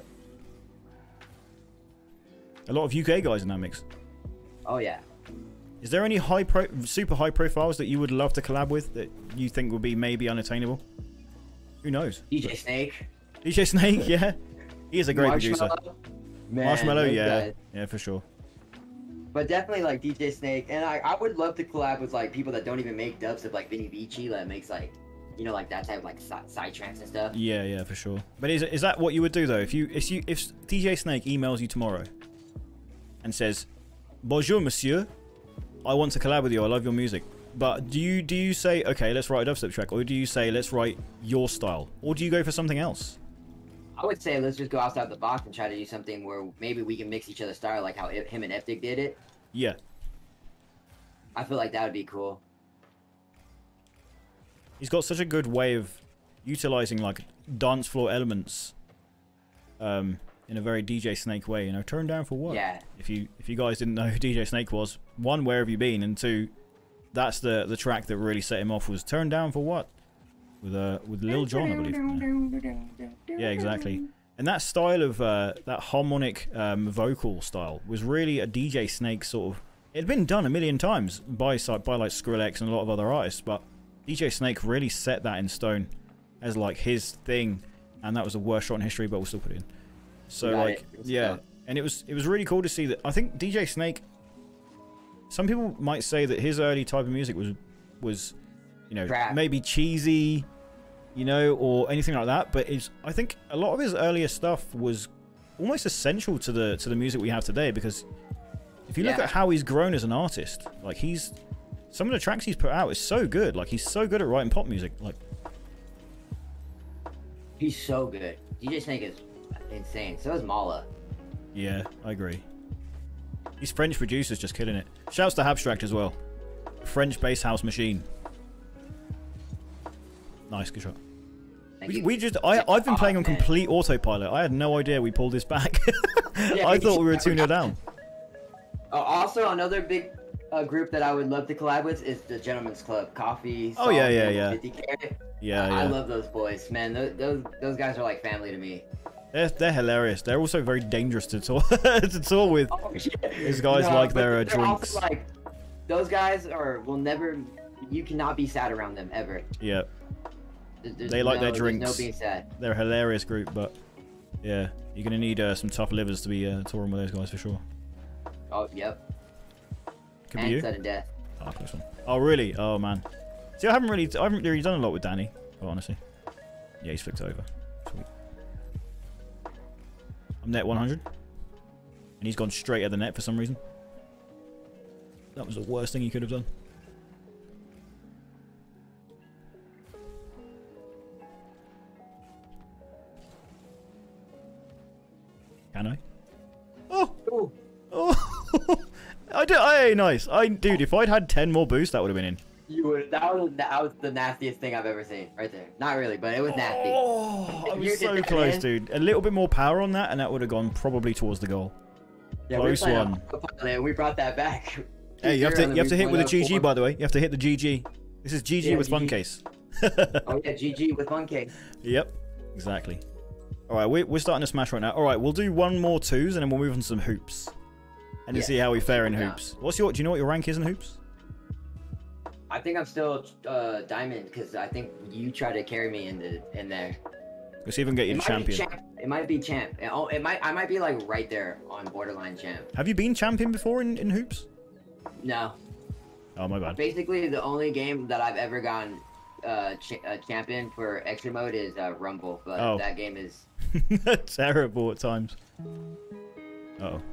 A lot of U K guys in that mix. oh yeah. Is there any high pro, super high profiles that you would love to collab with that you think would be maybe unattainable? Who knows? D J Snake. D J Snake, yeah. He is a great producer. Man, Marshmallow, those yeah. guys. Yeah, for sure. But definitely like D J Snake, and I, I would love to collab with like people that don't even make dubstep, like Vinny Vici, that makes like, you know, like that type of like side, side tracks and stuff. Yeah, yeah, for sure. But is is that what you would do though? If you if you if D J Snake emails you tomorrow and says, "Bonjour, monsieur, I want to collab with you. I love your music." But do you do you say, "Okay, let's write a dubstep track," or do you say, "Let's write your style," or do you go for something else? I would say let's just go outside the box and try to do something where maybe we can mix each other's style, like how him and Eptic did it. Yeah. I feel like that would be cool. He's got such a good way of utilizing like dance floor elements um, in a very D J Snake way. You know, turn down for what? Yeah. If you if you guys didn't know who D J Snake was, one, where have you been? And two, that's the the track that really set him off was Turn Down for What? With uh with Lil Jon, I believe. Yeah, yeah, exactly. And that style of uh, that harmonic um, vocal style was really a D J Snake sort of. It had been done a million times by by like Skrillex and a lot of other artists, but D J Snake really set that in stone as like his thing, and that was the worst shot in history, but we'll still put it in. So Got like, it. yeah, Stuff. and it was it was really cool to see that. I think D J Snake. Some people might say that his early type of music was was, you know, Trap. maybe cheesy, you know, or anything like that. But it's I think a lot of his earlier stuff was almost essential to the to the music we have today, because if you look Yeah. at how he's grown as an artist, like he's some of the tracks he's put out is so good. Like he's so good at writing pop music. Like He's so good. D J Snake is insane. So is Mala. yeah, I agree. These French producers just killing it. Shouts to Abstract as well. French bass house machine. Nice, good shot. Thank We, you. we just I I've been Oh, playing on man. complete autopilot. I had no idea we pulled this back. Yeah, I thought we were two nil down. Oh, also, another big uh, group that I would love to collab with is the Gentleman's Club. Coffee. Oh, yeah, Salt, yeah, yeah. fifty K. Yeah, I, yeah. I love those boys, man. Those, those those guys are like family to me. They're they're hilarious. They're also very dangerous to tour to tour with. Oh, shit. These guys like but their, uh, they're also, drinks. like, those guys are will never. You cannot be sad around them ever. Yeah, There- there's They like no, their there's drinks. No being sad. they're a hilarious group, but yeah, you're gonna need uh, some tough livers to be uh, touring with those guys for sure. Oh, yep. Could and be you. sudden death. Oh, close one. Oh, really? Oh man. See, I haven't really, I haven't really done a lot with Danny, quite honestly. Yeah, he's flicked over. Sweet. I'm net one hundred, and he's gone straight at the net for some reason. That was the worst thing he could have done. Can I? Oh! Ooh. Oh! I did. Hey, nice. I, dude, if I'd had ten more boosts, that would have been in. You would. That was that was the nastiest thing I've ever seen, right there. Not really, but it was nasty. Oh, I If you was did so that close, in- dude. A little bit more power on that, and that would have gone probably towards the goal. Yeah, Close we were playing one. on autopilot, and we brought that back. Hey, you have to you have to hit with a G G, by by the way. You have to hit the G G. This is G G Yeah, with G G. FuntCase. Oh yeah, G G with FuntCase. Yep, exactly. All right, we're we're starting to smash right now. All right, we'll do one more twos, and then we'll move on to some hoops, and then Yeah, see how we fare in yeah. hoops. What's your? Do you know what your rank is in hoops? I think I'm still uh, diamond because I think you try to carry me in the in there. Let's see if we can get you It to might be champion. champ. It might be champ. It, oh, it might. I might be like right there on borderline champ. Have you been champion before in in hoops? No, Oh my bad. basically the only game that I've ever gotten uh, ch uh champion for extra mode is uh, Rumble, but Oh. that game is Terrible at times. Uh oh.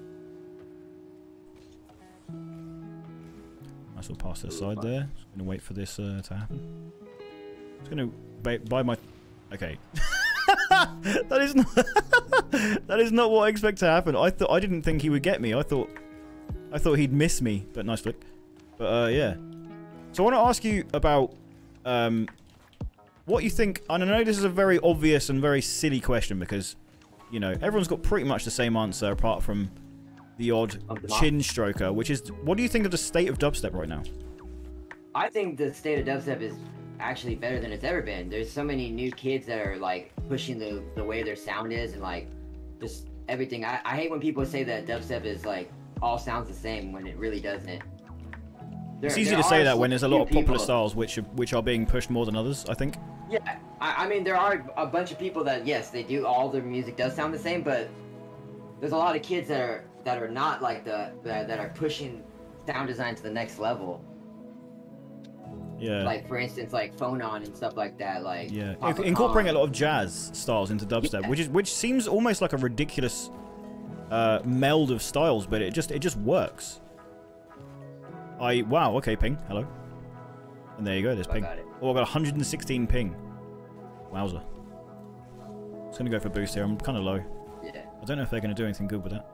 Nice little pass to the side there. Just gonna wait for this uh, to happen. Just gonna buy, buy my. Okay. that is not. that is not what I expect to happen. I thought I didn't think he would get me. I thought. I thought he'd miss me. But nice flick. But uh, yeah. So I want to ask you about um, what you think. And I know this is a very obvious and very silly question because, you know, everyone's got pretty much the same answer apart from the odd Of the chin stroker, which is, what do you think of the state of dubstep right now? I think the state of dubstep is actually better than it's ever been. There's so many new kids that are like pushing the the way their sound is and like just everything. I, I hate when people say that dubstep is like all sounds the same when it really doesn't. There, it's easy to say that when there's a lot of popular styles which are, which are being pushed more than others, I think. Yeah, I, I mean there are a bunch of people that yes they do all their music does sound the same, but there's a lot of kids that are that are not like the that, that are pushing sound design to the next level. Yeah. Like for instance, like Phonon and stuff like that. Like yeah, incorporating a lot of jazz styles into dubstep, yeah. which is which seems almost like a ridiculous uh, meld of styles, but it just it just works. I wow. Okay, ping. Hello. And there you go. There's ping. I got it. Oh, I got one hundred sixteen ping. Wowza. Just gonna go for boost here. I'm kind of low. Yeah. I don't know if they're gonna do anything good with that.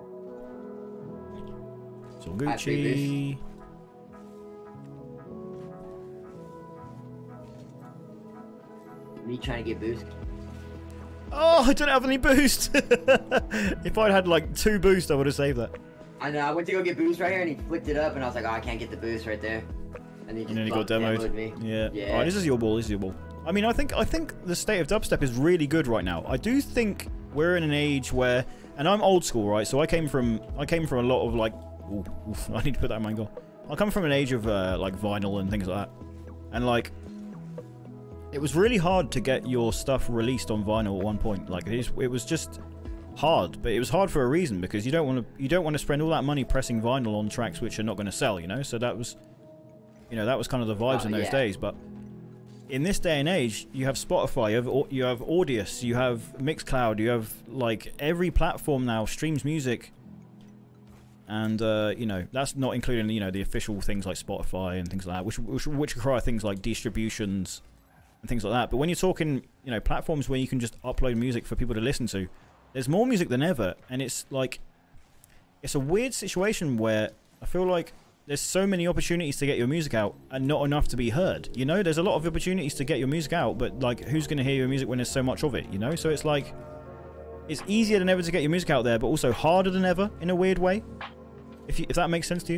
It's all Gucci. Me trying to get boost. Oh, I don't have any boost. If I'd had like two boost, I would have saved that. I know. I went to go get boost right here, and he flicked it up, and I was like, oh, I can't get the boost right there. And he just and then he got demoed. demoed me. Yeah. Yeah. All right, this is your ball. This is your ball. I mean, I think I think the state of dubstep is really good right now. I do think we're in an age where, and I'm old school, right? So I came from I came from a lot of like, ooh, oof, I need to put that in my goal. I come from an age of uh, like vinyl and things like that, and like. It was really hard to get your stuff released on vinyl at one point. Like it, is, it was just hard, but it was hard for a reason because you don't want to you don't want to spend all that money pressing vinyl on tracks which are not going to sell, you know. So that was, you know, that was kind of the vibes oh, in those yeah. days. But in this day and age, you have Spotify, you have you have Audius, you have Mixcloud, you have like every platform now streams music, and uh, you know that's not including you know the official things like Spotify and things like that, which which, which require things like distributions. Things like that. But when you're talking, you know, platforms where you can just upload music for people to listen to, there's more music than ever, and it's like, it's a weird situation where I feel like there's so many opportunities to get your music out and not enough to be heard. You know, there's a lot of opportunities to get your music out, but like, who's going to hear your music when there's so much of it? You know, so it's like, it's easier than ever to get your music out there, but also harder than ever in a weird way. If you, if that makes sense to you.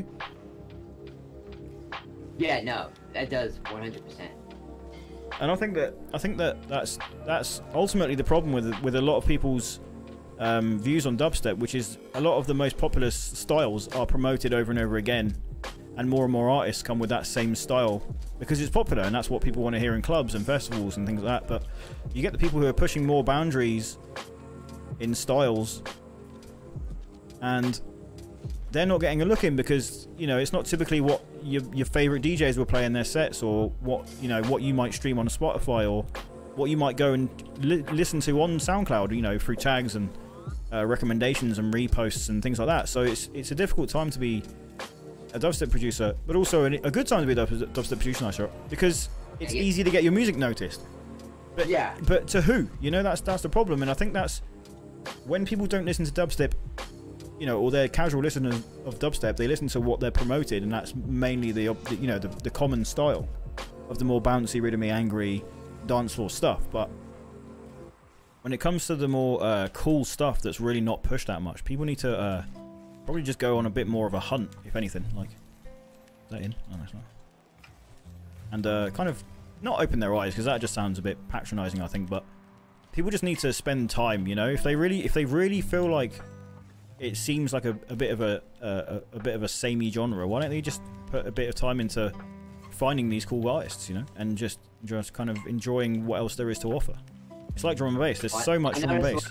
Yeah, no, that does one hundred percent. And I think that I think that that's that's ultimately the problem with with a lot of people's um, views on dubstep, which is a lot of the most popular styles are promoted over and over again, and more and more artists come with that same style because it's popular and that's what people want to hear in clubs and festivals and things like that. But you get the people who are pushing more boundaries in styles, and they're not getting a look in because you know it's not typically what your your favorite D Js will play in their sets, or what you know what you might stream on Spotify, or what you might go and li listen to on SoundCloud, you know, through tags and uh, recommendations and reposts and things like that. So it's it's a difficult time to be a dubstep producer, but also a, a good time to be a dubstep producer, I sure, because it's yeah, yeah. easy to get your music noticed. But yeah, but to who? You know, that's that's the problem, and I think that's when people don't listen to dubstep. You know, or they're casual listeners of dubstep, they listen to what they're promoted, and that's mainly the, the you know, the, the common style of the more bouncy, rhythmy, angry dance floor stuff. But when it comes to the more uh, cool stuff that's really not pushed that much, people need to uh, probably just go on a bit more of a hunt, if anything. Like, is that in? Oh, no, it's not. And uh, kind of not open their eyes, because that just sounds a bit patronizing, I think. But people just need to spend time. You know, if they really, if they really feel like it seems like a, a bit of a, a a bit of a samey genre, why don't they just put a bit of time into finding these cool artists, you know, and just just kind of enjoying what else there is to offer. It's like drum and bass. There's so much drum and bass.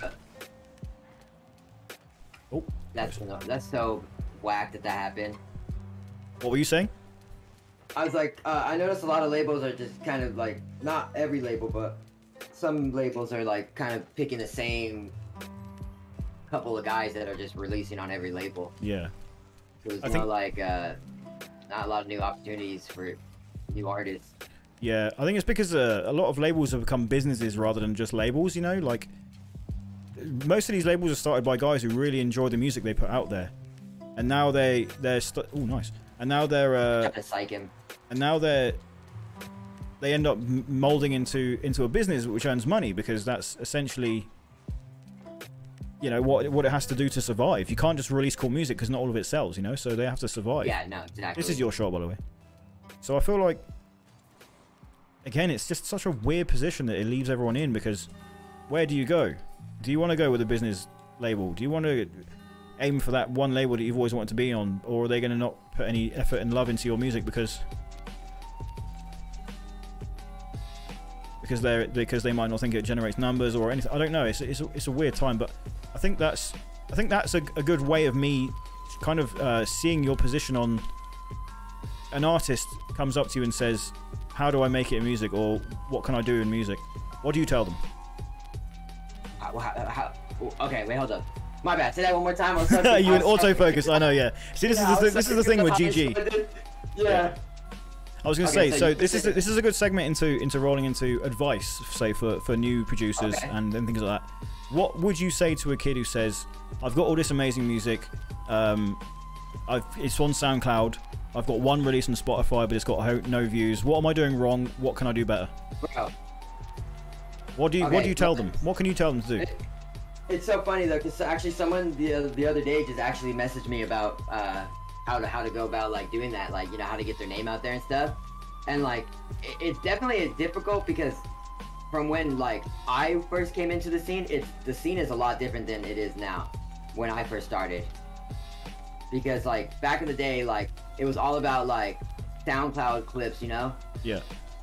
Oh, that's no, that's so whack that that happened. What were you saying? I was like, uh, I noticed a lot of labels are just kind of like, not every label, but some labels are like kind of picking the same couple of guys that are just releasing on every label. Yeah. So there's I no think... like, uh, not a lot of new opportunities for new artists. Yeah, I think it's because uh, a lot of labels have become businesses rather than just labels, you know? Like, most of these labels are started by guys who really enjoy the music they put out there. And now they, they're... Oh, nice. And now they're... Uh, to psych him. And now they're... They end up molding into into a business which earns money, because that's essentially... You know, what what it has to do to survive. You can't just release cool music because not all of it sells, you know? So they have to survive. Yeah, no, exactly. This is your shot, by the way. So I feel like... again, it's just such a weird position that it leaves everyone in, because where do you go? Do you want to go with a business label? Do you want to aim for that one label that you've always wanted to be on, or are they going to not put any effort and love into your music because because they because they might not think it generates numbers or anything? I don't know. It's it's a, it's a weird time, but I think that's I think that's a, a good way of me kind of uh, seeing your position on. An artist comes up to you and says, "How do I make it in music?" or "What can I do in music?" What do you tell them? How, how, how, okay, wait, hold up. My bad. Say that one more time. I'm so you in autofocus. I know. Yeah. See, this yeah, is the th this is the thing with G G. Yeah. I was going to okay, say. So, so this is a, this is a good segment into into rolling into advice, say for for new producers okay. and, and things like that. What would you say to a kid who says, "I've got all this amazing music, um, I've, it's on SoundCloud. I've got one release on Spotify, but it's got no views. What am I doing wrong? What can I do better?" Bro. What do you okay, What do you tell them? What can you tell them to do? It, it's so funny though, because actually someone the other, the other day just actually messaged me about uh, how to how to go about like doing that, like you know how to get their name out there and stuff. And like it, it's definitely is difficult because from when like I first came into the scene, it's the scene is a lot different than it is now when I first started. Because like back in the day, like it was all about like SoundCloud clips, you know? Yeah.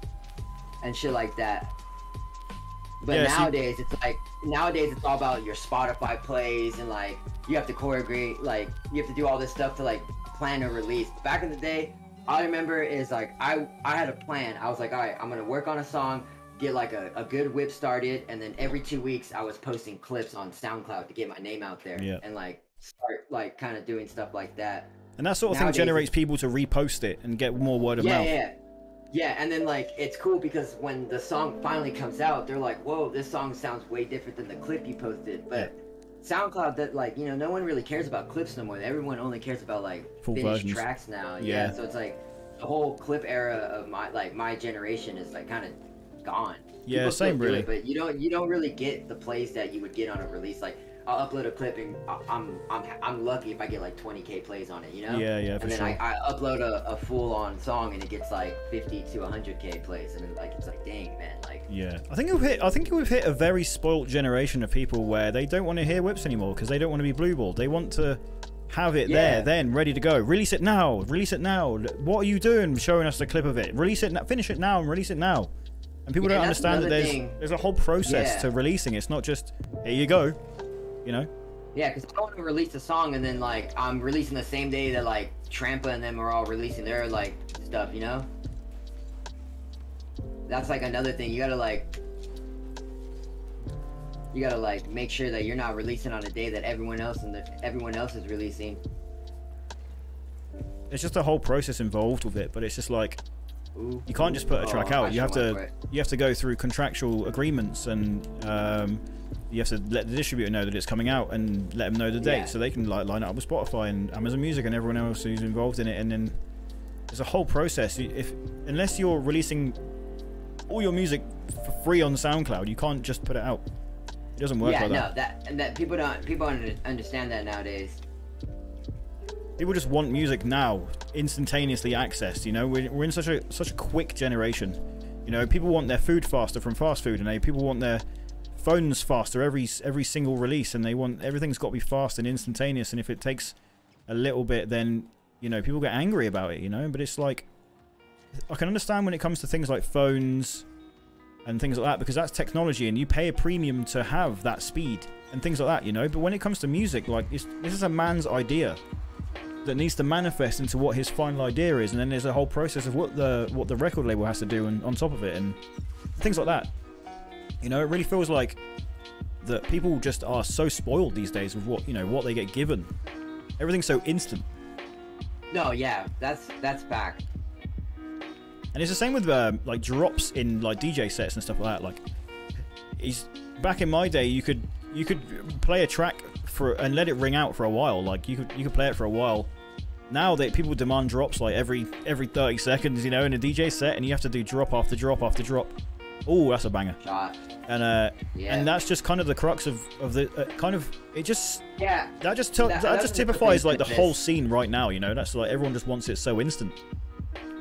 And shit like that. But yeah, nowadays, so it's like nowadays it's all about your Spotify plays and like you have to choreograph, like you have to do all this stuff to like plan a release. Back in the day, all I remember is like I I had a plan. I was like, all right, I'm gonna work on a song, get like a, a good whip started, and then every two weeks I was posting clips on SoundCloud to get my name out there. Yeah. And like start like kind of doing stuff like that. And that sort of nowadays, thing generates people to repost it and get more word of yeah, mouth. Yeah, yeah. Yeah, and then like it's cool because when the song finally comes out, they're like, "Whoa, this song sounds way different than the clip you posted." But yeah. SoundCloud, that like you know, no one really cares about clips no more. Everyone only cares about like full finished versions. tracks now. Yeah. yeah, so it's like the whole clip era of my like my generation is like kind of gone. Yeah, People same really. It, but you don't you don't really get the plays that you would get on a release. Like I'll upload a clip and I'm I'm I'm lucky if I get like twenty K plays on it, you know? Yeah, yeah, for And then sure. I, I upload a, a full-on song and it gets like fifty to one hundred K plays, and then like it's like, dang man, like. Yeah, I think we've hit. I think we've hit a very spoilt generation of people where they don't want to hear whips anymore because they don't want to be blueballed. They want to have it yeah. there, then ready to go. Release it now. Release it now. What are you doing? Showing us the clip of it. Release it. Now, finish it now and release it now. And people yeah, don't understand that there's thing. there's a whole process yeah. to releasing. It's not just here you go, you know. Yeah, because I don't want to release a song and then like I'm releasing the same day that like Trampa and them are all releasing their like stuff, you know? That's like another thing. You gotta like you gotta like make sure that you're not releasing on a day that everyone else and the, everyone else is releasing. It's just a whole process involved with it, but it's just like Ooh, you can't just put a track oh, out. You have to you have to go through contractual agreements and um, you have to let the distributor know that it's coming out and let them know the date yeah. so they can like line it up with Spotify and Amazon Music and everyone else who's involved in it. And then there's a whole process. If unless you're releasing all your music for free on SoundCloud, you can't just put it out. It doesn't work yeah, like no, that. that and that people don't people don't understand that nowadays. People just want music now, instantaneously accessed. You know, we're we're in such a such a quick generation. You know, people want their food faster from fast food, and they people want their phones faster every every single release, and they want everything's got to be fast and instantaneous. And if it takes a little bit, then you know people get angry about it. You know, but it's like I can understand when it comes to things like phones and things like that because that's technology, and you pay a premium to have that speed and things like that. You know, but when it comes to music, like it's, this is a man's idea that needs to manifest into what his final idea is, and then there's a whole process of what the what the record label has to do and on top of it and things like that. You know, it really feels like that people just are so spoiled these days with what you know what they get given. Everything's so instant. No, yeah, that's that's fact. And it's the same with uh, like drops in like D J sets and stuff like that. Like, he's back in my day, you could you could play a track for and let it ring out for a while. Like you could you could play it for a while. Now that people demand drops like every every thirty seconds, you know, in a D J set, and you have to do drop after drop after drop. Oh, that's a banger. Shot. And uh, yeah. and that's just kind of the crux of of the uh, kind of it just yeah that just that, that just typifies like the whole scene right now. You know, that's like everyone just wants it so instant.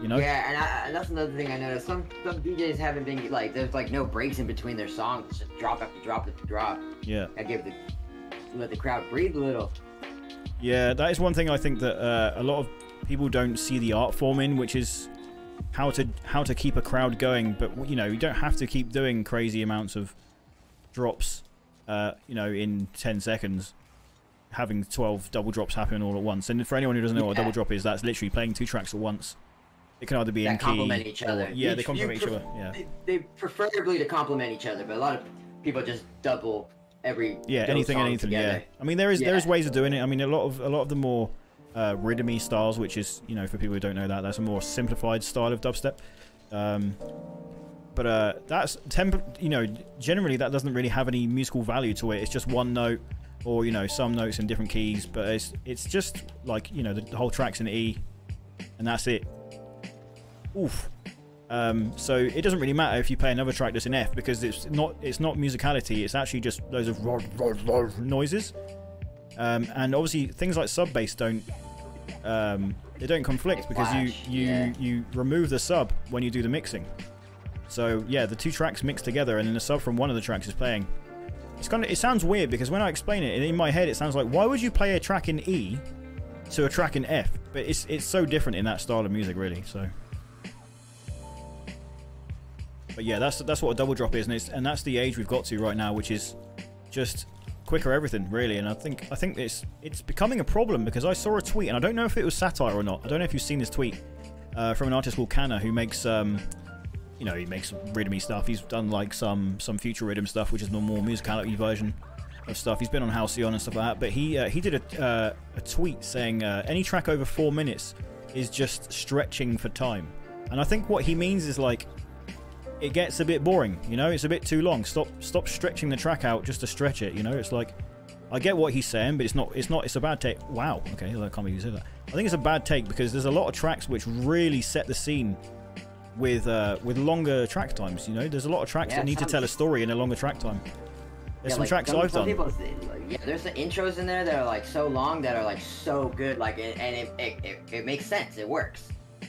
you know? Yeah, and, I, and that's another thing I noticed. Some some D Js haven't been like there's like no breaks in between their songs. It's just drop after drop after drop. Yeah. I give the let the crowd breathe a little. Yeah, that is one thing I think that uh, a lot of people don't see the art form in, which is how to how to keep a crowd going. But you know, you don't have to keep doing crazy amounts of drops, uh, you know, in ten seconds, having twelve double drops happen all at once. And for anyone who doesn't know yeah. what a double drop is, that's literally playing two tracks at once. It can either be that in key. complement each other. Or, yeah, you, they complement each other. Yeah. They, they preferably to complement each other, but a lot of people just double every. Yeah, anything, anything. Together. Yeah. I mean, there is yeah. there is ways of doing it. I mean, a lot of a lot of the more uh, rhythmy styles, which is, you know, for people who don't know that, that's a more simplified style of dubstep. Um, but uh, that's temp. You know, generally that doesn't really have any musical value to it. It's just one note, or you know, some notes in different keys. But it's it's just like, you know, the, the whole track's in E, and that's it. Oof. Um, so it doesn't really matter if you play another track that's in F, because it's not it's not musicality. It's actually just loads of noises. Um, and obviously things like sub bass don't um, they don't conflict because you you yeah. you remove the sub when you do the mixing. So yeah, the two tracks mix together, and then the sub from one of the tracks is playing. It's kind of it sounds weird because when I explain it in my head, it sounds like, why would you play a track in E to a track in F? But it's it's so different in that style of music, really. So. But yeah, that's that's what a double drop is, and it's and that's the age we've got to right now, which is just quicker everything, really. And I think I think it's it's becoming a problem, because I saw a tweet, and I don't know if it was satire or not. I don't know if you've seen this tweet uh, from an artist called Canna, who makes um, you know, he makes rhythmy stuff. He's done like some some future rhythm stuff, which is the more musicality version of stuff. He's been on Halcyon and stuff like that. But he uh, he did a uh, a tweet saying uh, any track over four minutes is just stretching for time. And I think what he means is like, it gets a bit boring, you know, it's a bit too long. Stop stop stretching the track out just to stretch it, you know. It's like, I get what he's saying, but it's not it's not it's a bad take. Wow, okay, I can't believe you said that. I think it's a bad take, because there's a lot of tracks which really set the scene with uh with longer track times, you know. There's a lot of tracks yeah, that need sounds... to tell a story in a longer track time. There's yeah, some like, tracks some, I've some done. People, like, yeah, there's the intros in there that are like so long, that are like so good, like, and it it, it, it makes sense, it works.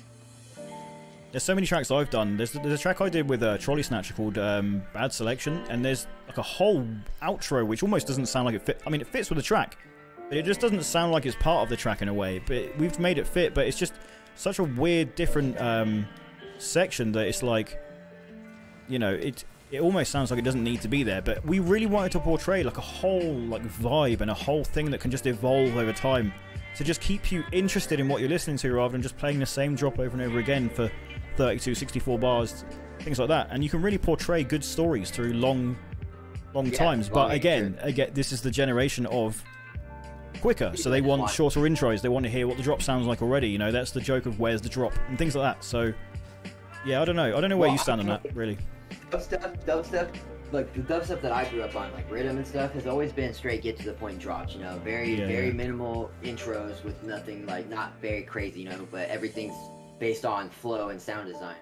There's so many tracks I've done. There's, there's a track I did with a Trolley Snatcher called um, Bad Selection, and there's like a whole outro which almost doesn't sound like it fit. I mean, it fits with the track, but it just doesn't sound like it's part of the track in a way. But we've made it fit, but it's just such a weird, different um, section that it's like, you know, it it almost sounds like it doesn't need to be there. But we really wanted to portray like a whole like vibe and a whole thing that can just evolve over time to just keep you interested in what you're listening to, rather than just playing the same drop over and over again for thirty-two, sixty-four bars, things like that. And you can really portray good stories through long long yeah, times. But again, again, this is the generation of quicker, so they want shorter intros. They want to hear what the drop sounds like already, you know. That's the joke of where's the drop and things like that. So yeah, I don't know I don't know where well, you stand on that, really. Dubstep, dubstep, like the dubstep that I grew up on, like rhythm and stuff, has always been straight get to the point drops, you know. Very yeah, very yeah. minimal intros with nothing, like not very crazy, you know, but everything's based on flow and sound design.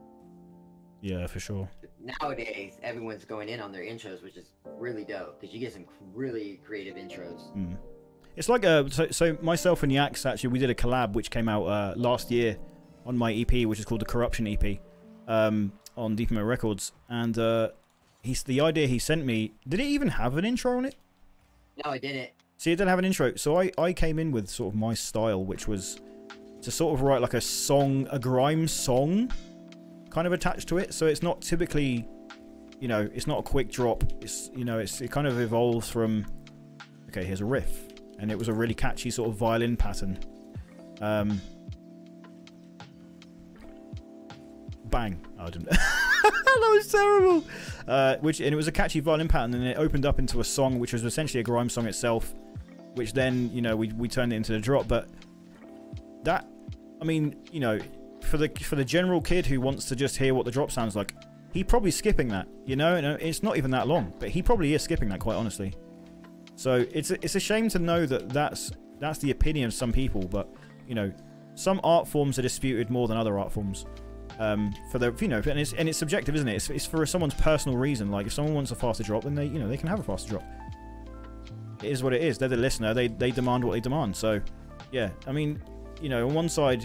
Yeah, for sure. Nowadays, everyone's going in on their intros, which is really dope, because you get some really creative intros. Mm. It's like, uh, so, so myself and Y A K Z, actually, we did a collab which came out uh, last year on my E P, which is called the Corruption E P, um, on Deep Emo Records. And uh, he's the idea he sent me, did it even have an intro on it? No, it didn't. See, it didn't have an intro. So I, I came in with sort of my style, which was to sort of write like a song, a grime song kind of attached to it. So it's not typically, you know, it's not a quick drop. It's, you know, it's it kind of evolves from, okay, here's a riff. And it was a really catchy sort of violin pattern. Um, bang. Oh, I didn't. That was terrible. Uh, which, and it was a catchy violin pattern, and it opened up into a song which was essentially a grime song itself, which then, you know, we, we turned it into the drop. But that, I mean, you know, for the for the general kid who wants to just hear what the drop sounds like, he probably skipping that, you know, and it's not even that long, but he probably is skipping that, quite honestly. So it's a, it's a shame to know that that's that's the opinion of some people, but you know, some art forms are disputed more than other art forms. Um, for the you know, and it's and it's subjective, isn't it? It's, it's for someone's personal reason. Like if someone wants a faster drop, then they you know they can have a faster drop. It is what it is. They're the listener. They they demand what they demand. So yeah, I mean, you know, on one side,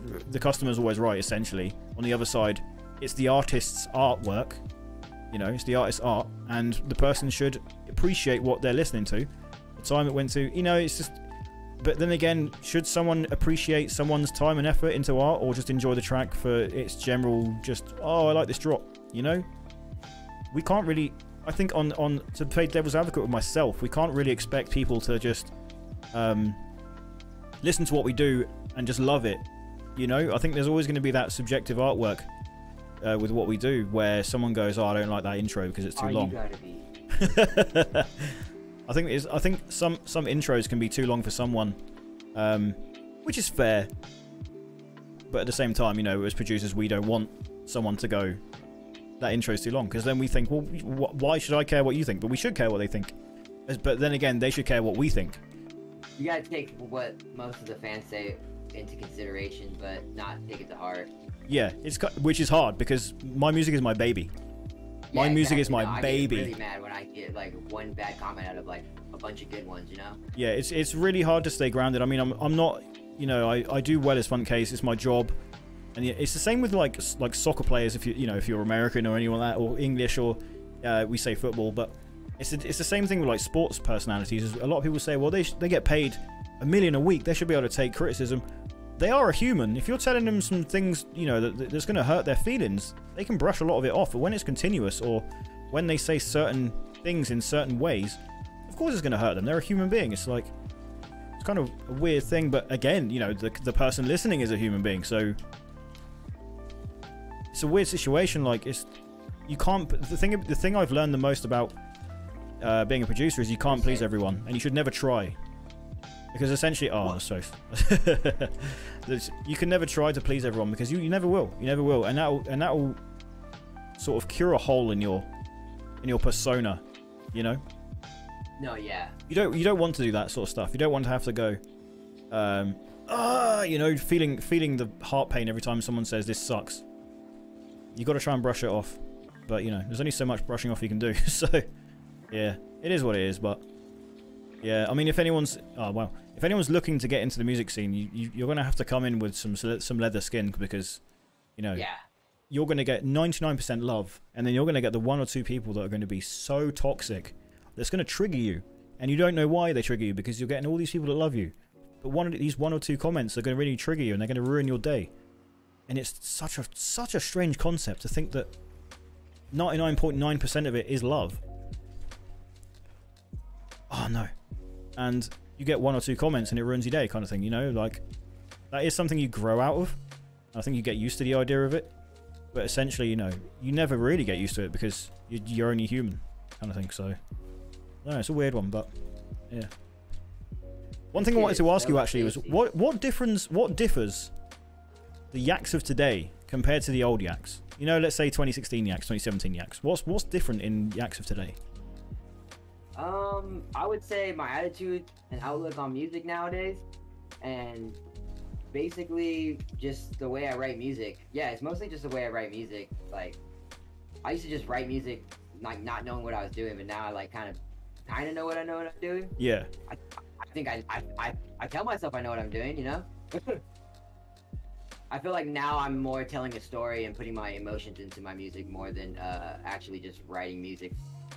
the customer's always right, essentially. On the other side, it's the artist's artwork. You know, it's the artist's art, and the person should appreciate what they're listening to, the time it went to. You know, it's just. But then again, should someone appreciate someone's time and effort into art, or just enjoy the track for its general, just, oh, I like this drop, you know? We can't really, I think on, on to play devil's advocate with myself, we can't really expect people to just um, listen to what we do and just love it, you know? I think there's always going to be that subjective artwork uh, with what we do, where someone goes, oh, I don't like that intro because it's too oh, long. You gotta be. I think it's, I think some some intros can be too long for someone, um, which is fair. But at the same time, you know, as producers, we don't want someone to go, that intro's too long, because then we think, well, wh why should I care what you think? But we should care what they think. As, but then again, they should care what we think. You gotta take what most of the fans say into consideration, but not take it to heart. Yeah, it's which is hard because my music is my baby. My yeah, music exactly. is my no, I baby. get really mad when I get like one bad comment out of like a bunch of good ones, you know? Yeah, it's it's really hard to stay grounded. I mean, I'm I'm not, you know, I I do well as FuntCase. It's my job, and it's the same with like like soccer players. If you you know if you're American or anyone like that, or English, or uh, we say football, but it's a, it's the same thing with like sports personalities. A lot of people say, well, they sh they get paid a million a week. They should be able to take criticism. They are a human. If you're telling them some things, you know, that, that's going to hurt their feelings, they can brush a lot of it off. But when it's continuous, or when they say certain things in certain ways, of course it's going to hurt them. They're a human being. It's like, it's kind of a weird thing. But again, you know, the, the person listening is a human being. So it's a weird situation. Like, it's, you can't, the thing, the thing I've learned the most about uh, being a producer is you can't please everyone. And you should never try. Because essentially, oh, so you can never try to please everyone, because you, you never will, you never will, and that and that will sort of cure a hole in your in your persona, you know. No, yeah. You don't you don't want to do that sort of stuff. You don't want to have to go, um, ah, you know, feeling feeling the heart pain every time someone says this sucks. You got to try and brush it off, but you know, there's only so much brushing off you can do. So, yeah, it is what it is, but. Yeah, I mean, if anyone's oh well, if anyone's looking to get into the music scene, you, you you're gonna have to come in with some some leather skin, because, you know, yeah, you're gonna get ninety-nine percent love, and then you're gonna get the one or two people that are going to be so toxic that's gonna trigger you, and you don't know why they trigger you, because you're getting all these people that love you, but one of these one or two comments are gonna really trigger you, and they're gonna ruin your day, and it's such a such a strange concept to think that ninety-nine point nine percent of it is love. Oh no. And you get one or two comments and it ruins your day, kind of thing, you know? Like, that is something you grow out of. I think you get used to the idea of it. But essentially, you know, you never really get used to it, because you're only human, kind of thing. So, no, it's a weird one, but, yeah. One thing I wanted to ask you, actually, was what what difference, what differs the Y A K Z of today compared to the old Y A K Z? You know, let's say twenty sixteen Y A K Z, twenty seventeen Y A K Z. What's, what's different in Y A K Z of today? Um, I would say my attitude and outlook on music nowadays, and basically just the way I write music. Yeah, it's mostly just the way I write music. Like, I used to just write music, like, not knowing what I was doing, but now I, like, kind of, kind of know what I know what I'm doing. Yeah. I, I think I, I, I, I tell myself I know what I'm doing, you know? I feel like now I'm more telling a story and putting my emotions into my music more than uh, actually just writing music.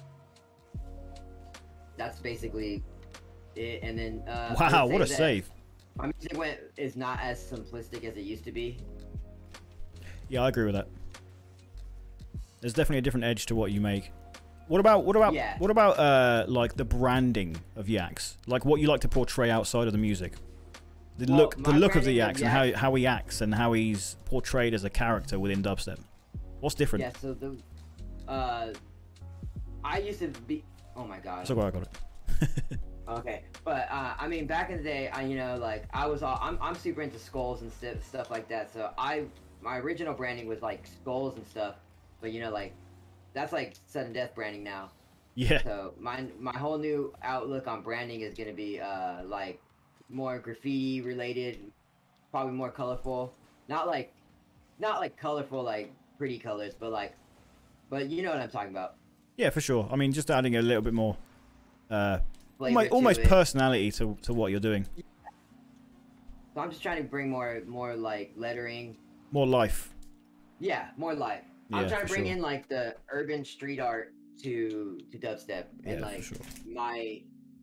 That's basically it. And then uh, wow, what a save! My music went is not as simplistic as it used to be. Yeah, I agree with that. There's definitely a different edge to what you make. What about what about yeah. what about uh like the branding of Y A K Z? Like what you like to portray outside of the music. The well, look the look of the Y A K Z of and how how he acts and how he's portrayed as a character within dubstep. What's different? Yeah, so the uh I used to be oh my god. So I got it. Okay, but uh, I mean, back in the day, I you know like I was all I'm I'm super into skulls and st stuff like that. So I my original branding was like skulls and stuff, but you know like that's like sudden death branding now. Yeah. So my my whole new outlook on branding is gonna be uh like more graffiti related, probably more colorful. Not like not like colorful like pretty colors, but like but you know what I'm talking about. Yeah, for sure. I mean, just adding a little bit more, uh, almost, Flavor to almost it. personality to to what you're doing. So I'm just trying to bring more, more like lettering. More life. Yeah, more life. Yeah, I'm trying to bring sure. in like the urban street art to to dubstep, and Yeah, like for sure. my,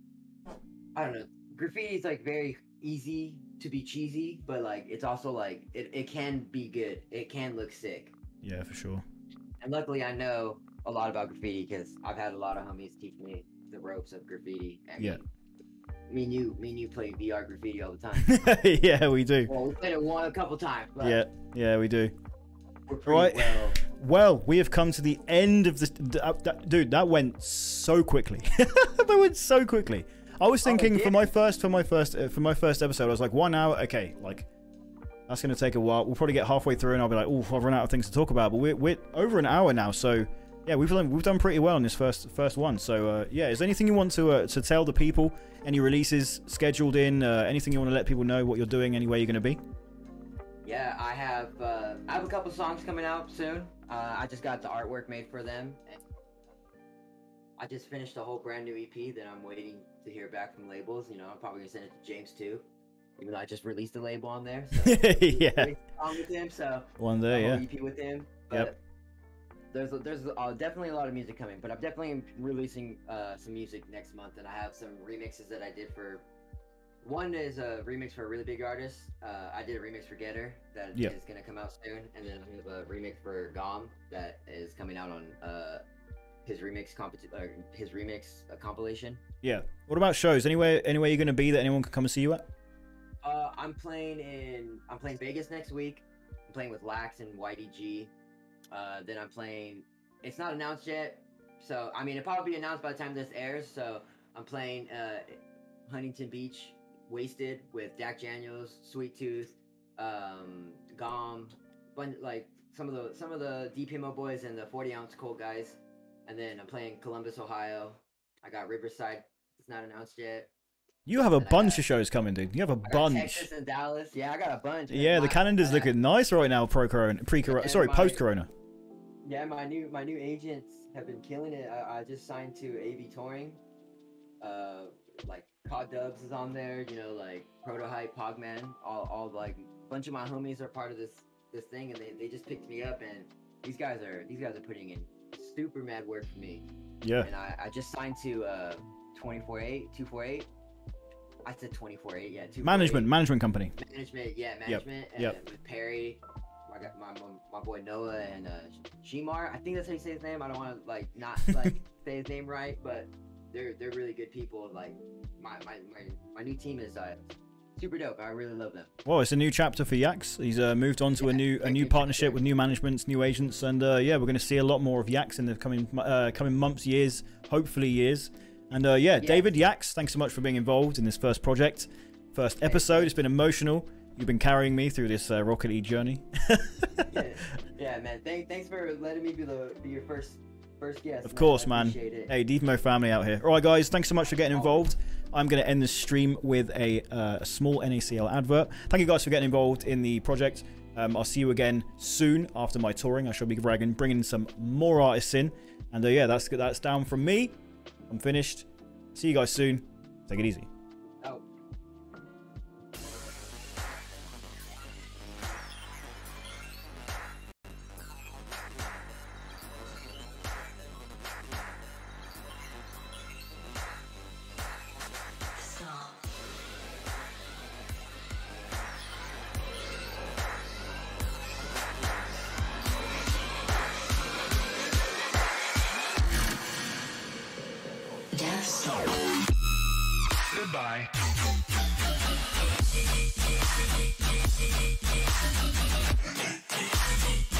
I don't know, graffiti is like very easy to be cheesy, but like it's also like it, it can be good. It can look sick. Yeah, for sure. And luckily, I know a lot about graffiti because I've had a lot of homies teach me the ropes of graffiti. I mean, Yeah. Me and you, me and you play V R graffiti all the time. Yeah, we do. Well, we played it one a couple times. But Yeah, yeah, we do. we're pretty Right. well. Well, we have come to the end of this. Uh, that, dude, that went so quickly. That went so quickly. I was thinking for my first, for my first, uh, for my first episode, I was like, one hour. Okay, like that's gonna take a while. We'll probably get halfway through, and I'll be like, oh, I've run out of things to talk about. But we're we're over an hour now, so yeah, we've done we've done pretty well in this first first one. So uh, yeah, is there anything you want to uh, to tell the people? Any releases scheduled in? Uh, anything you want to let people know what you're doing? Anywhere you're gonna be? Yeah, I have uh, I have a couple songs coming out soon. Uh, I just got the artwork made for them. And I just finished a whole brand new E P that I'm waiting to hear back from labels. You know, I'm probably gonna send it to James too, even though I just released a label on there. So Yeah. song with him, so One day, a whole yeah. E P with him. But Yep. There's there's uh, definitely a lot of music coming, but I'm definitely releasing uh, some music next month, and I have some remixes that I did for. One is a remix for a really big artist. Uh, I did a remix for Getter that Yep. is gonna come out soon, and then I have a remix for Gom that is coming out on uh, his remix competi- uh, his remix uh, compilation. Yeah. What about shows? Anywhere anywhere you're gonna be that anyone can come and see you at? Uh, I'm playing in I'm playing Vegas next week. I'm playing with Y A K Z and Y D G. Uh, then I'm playing. It's not announced yet, so I mean it'll probably be announced by the time this airs. So I'm playing uh, Huntington Beach, Wasted with Dak Daniels, Sweet Tooth, um, Gom, bun- like some of the some of the D P M O boys and the forty ounce cold guys. And then I'm playing Columbus, Ohio. I got Riverside. It's not announced yet. You have a And I bunch got- of shows coming, dude. You have a I got bunch. Texas and Dallas. Yeah, I got a bunch. man. Yeah, the My- calendar's uh, looking nice right now. Pro Corona, pre Corona. And Sorry, my- post Corona. Yeah, my new my new agents have been killing it. I, I just signed to A V Touring. Uh, like Cod Dubs is on there. You know, like Protohype, Pogman. All all like a bunch of my homies are part of this this thing, and they, they just picked me up. And these guys are these guys are putting in super mad work for me. Yeah. And I, I just signed to uh twenty-four eight, two forty-eight. I said twenty-four eight, yeah. two forty-eight. Management, management company. Management, yeah, management. And yep. with Perry, I got my, my my boy Noah and uh, Shimar. I think that's how you say his name. I don't want to like not like say his name right, but they're they're really good people. Like my my my, my new team is uh, super dope. I really love them. Well, it's a new chapter for Y A K Z. He's uh, moved on to a Yeah, new a great new new partnership chapter. with new managements, new agents, and uh, yeah, we're going to see a lot more of Y A K Z in the coming uh, coming months, years, hopefully years. And uh, yeah, Yeah. David Y A K Z, thanks so much for being involved in this first project, first episode. It's been emotional. You've been carrying me through this uh, Rocket League journey. yeah, yeah, man. Thank, thanks for letting me be the be your first first guest. Of course, I man. appreciate it. Hey, Deepmo family out here. All right, guys, thanks so much for getting involved. I'm going to end the stream with a, uh, a small N A C L advert. Thank you guys for getting involved in the project. Um, I'll see you again soon after my touring. I shall be bragging, bringing some more artists in. And uh, yeah, that's that's down from me. I'm finished. See you guys soon. Take it easy. Oh. Goodbye.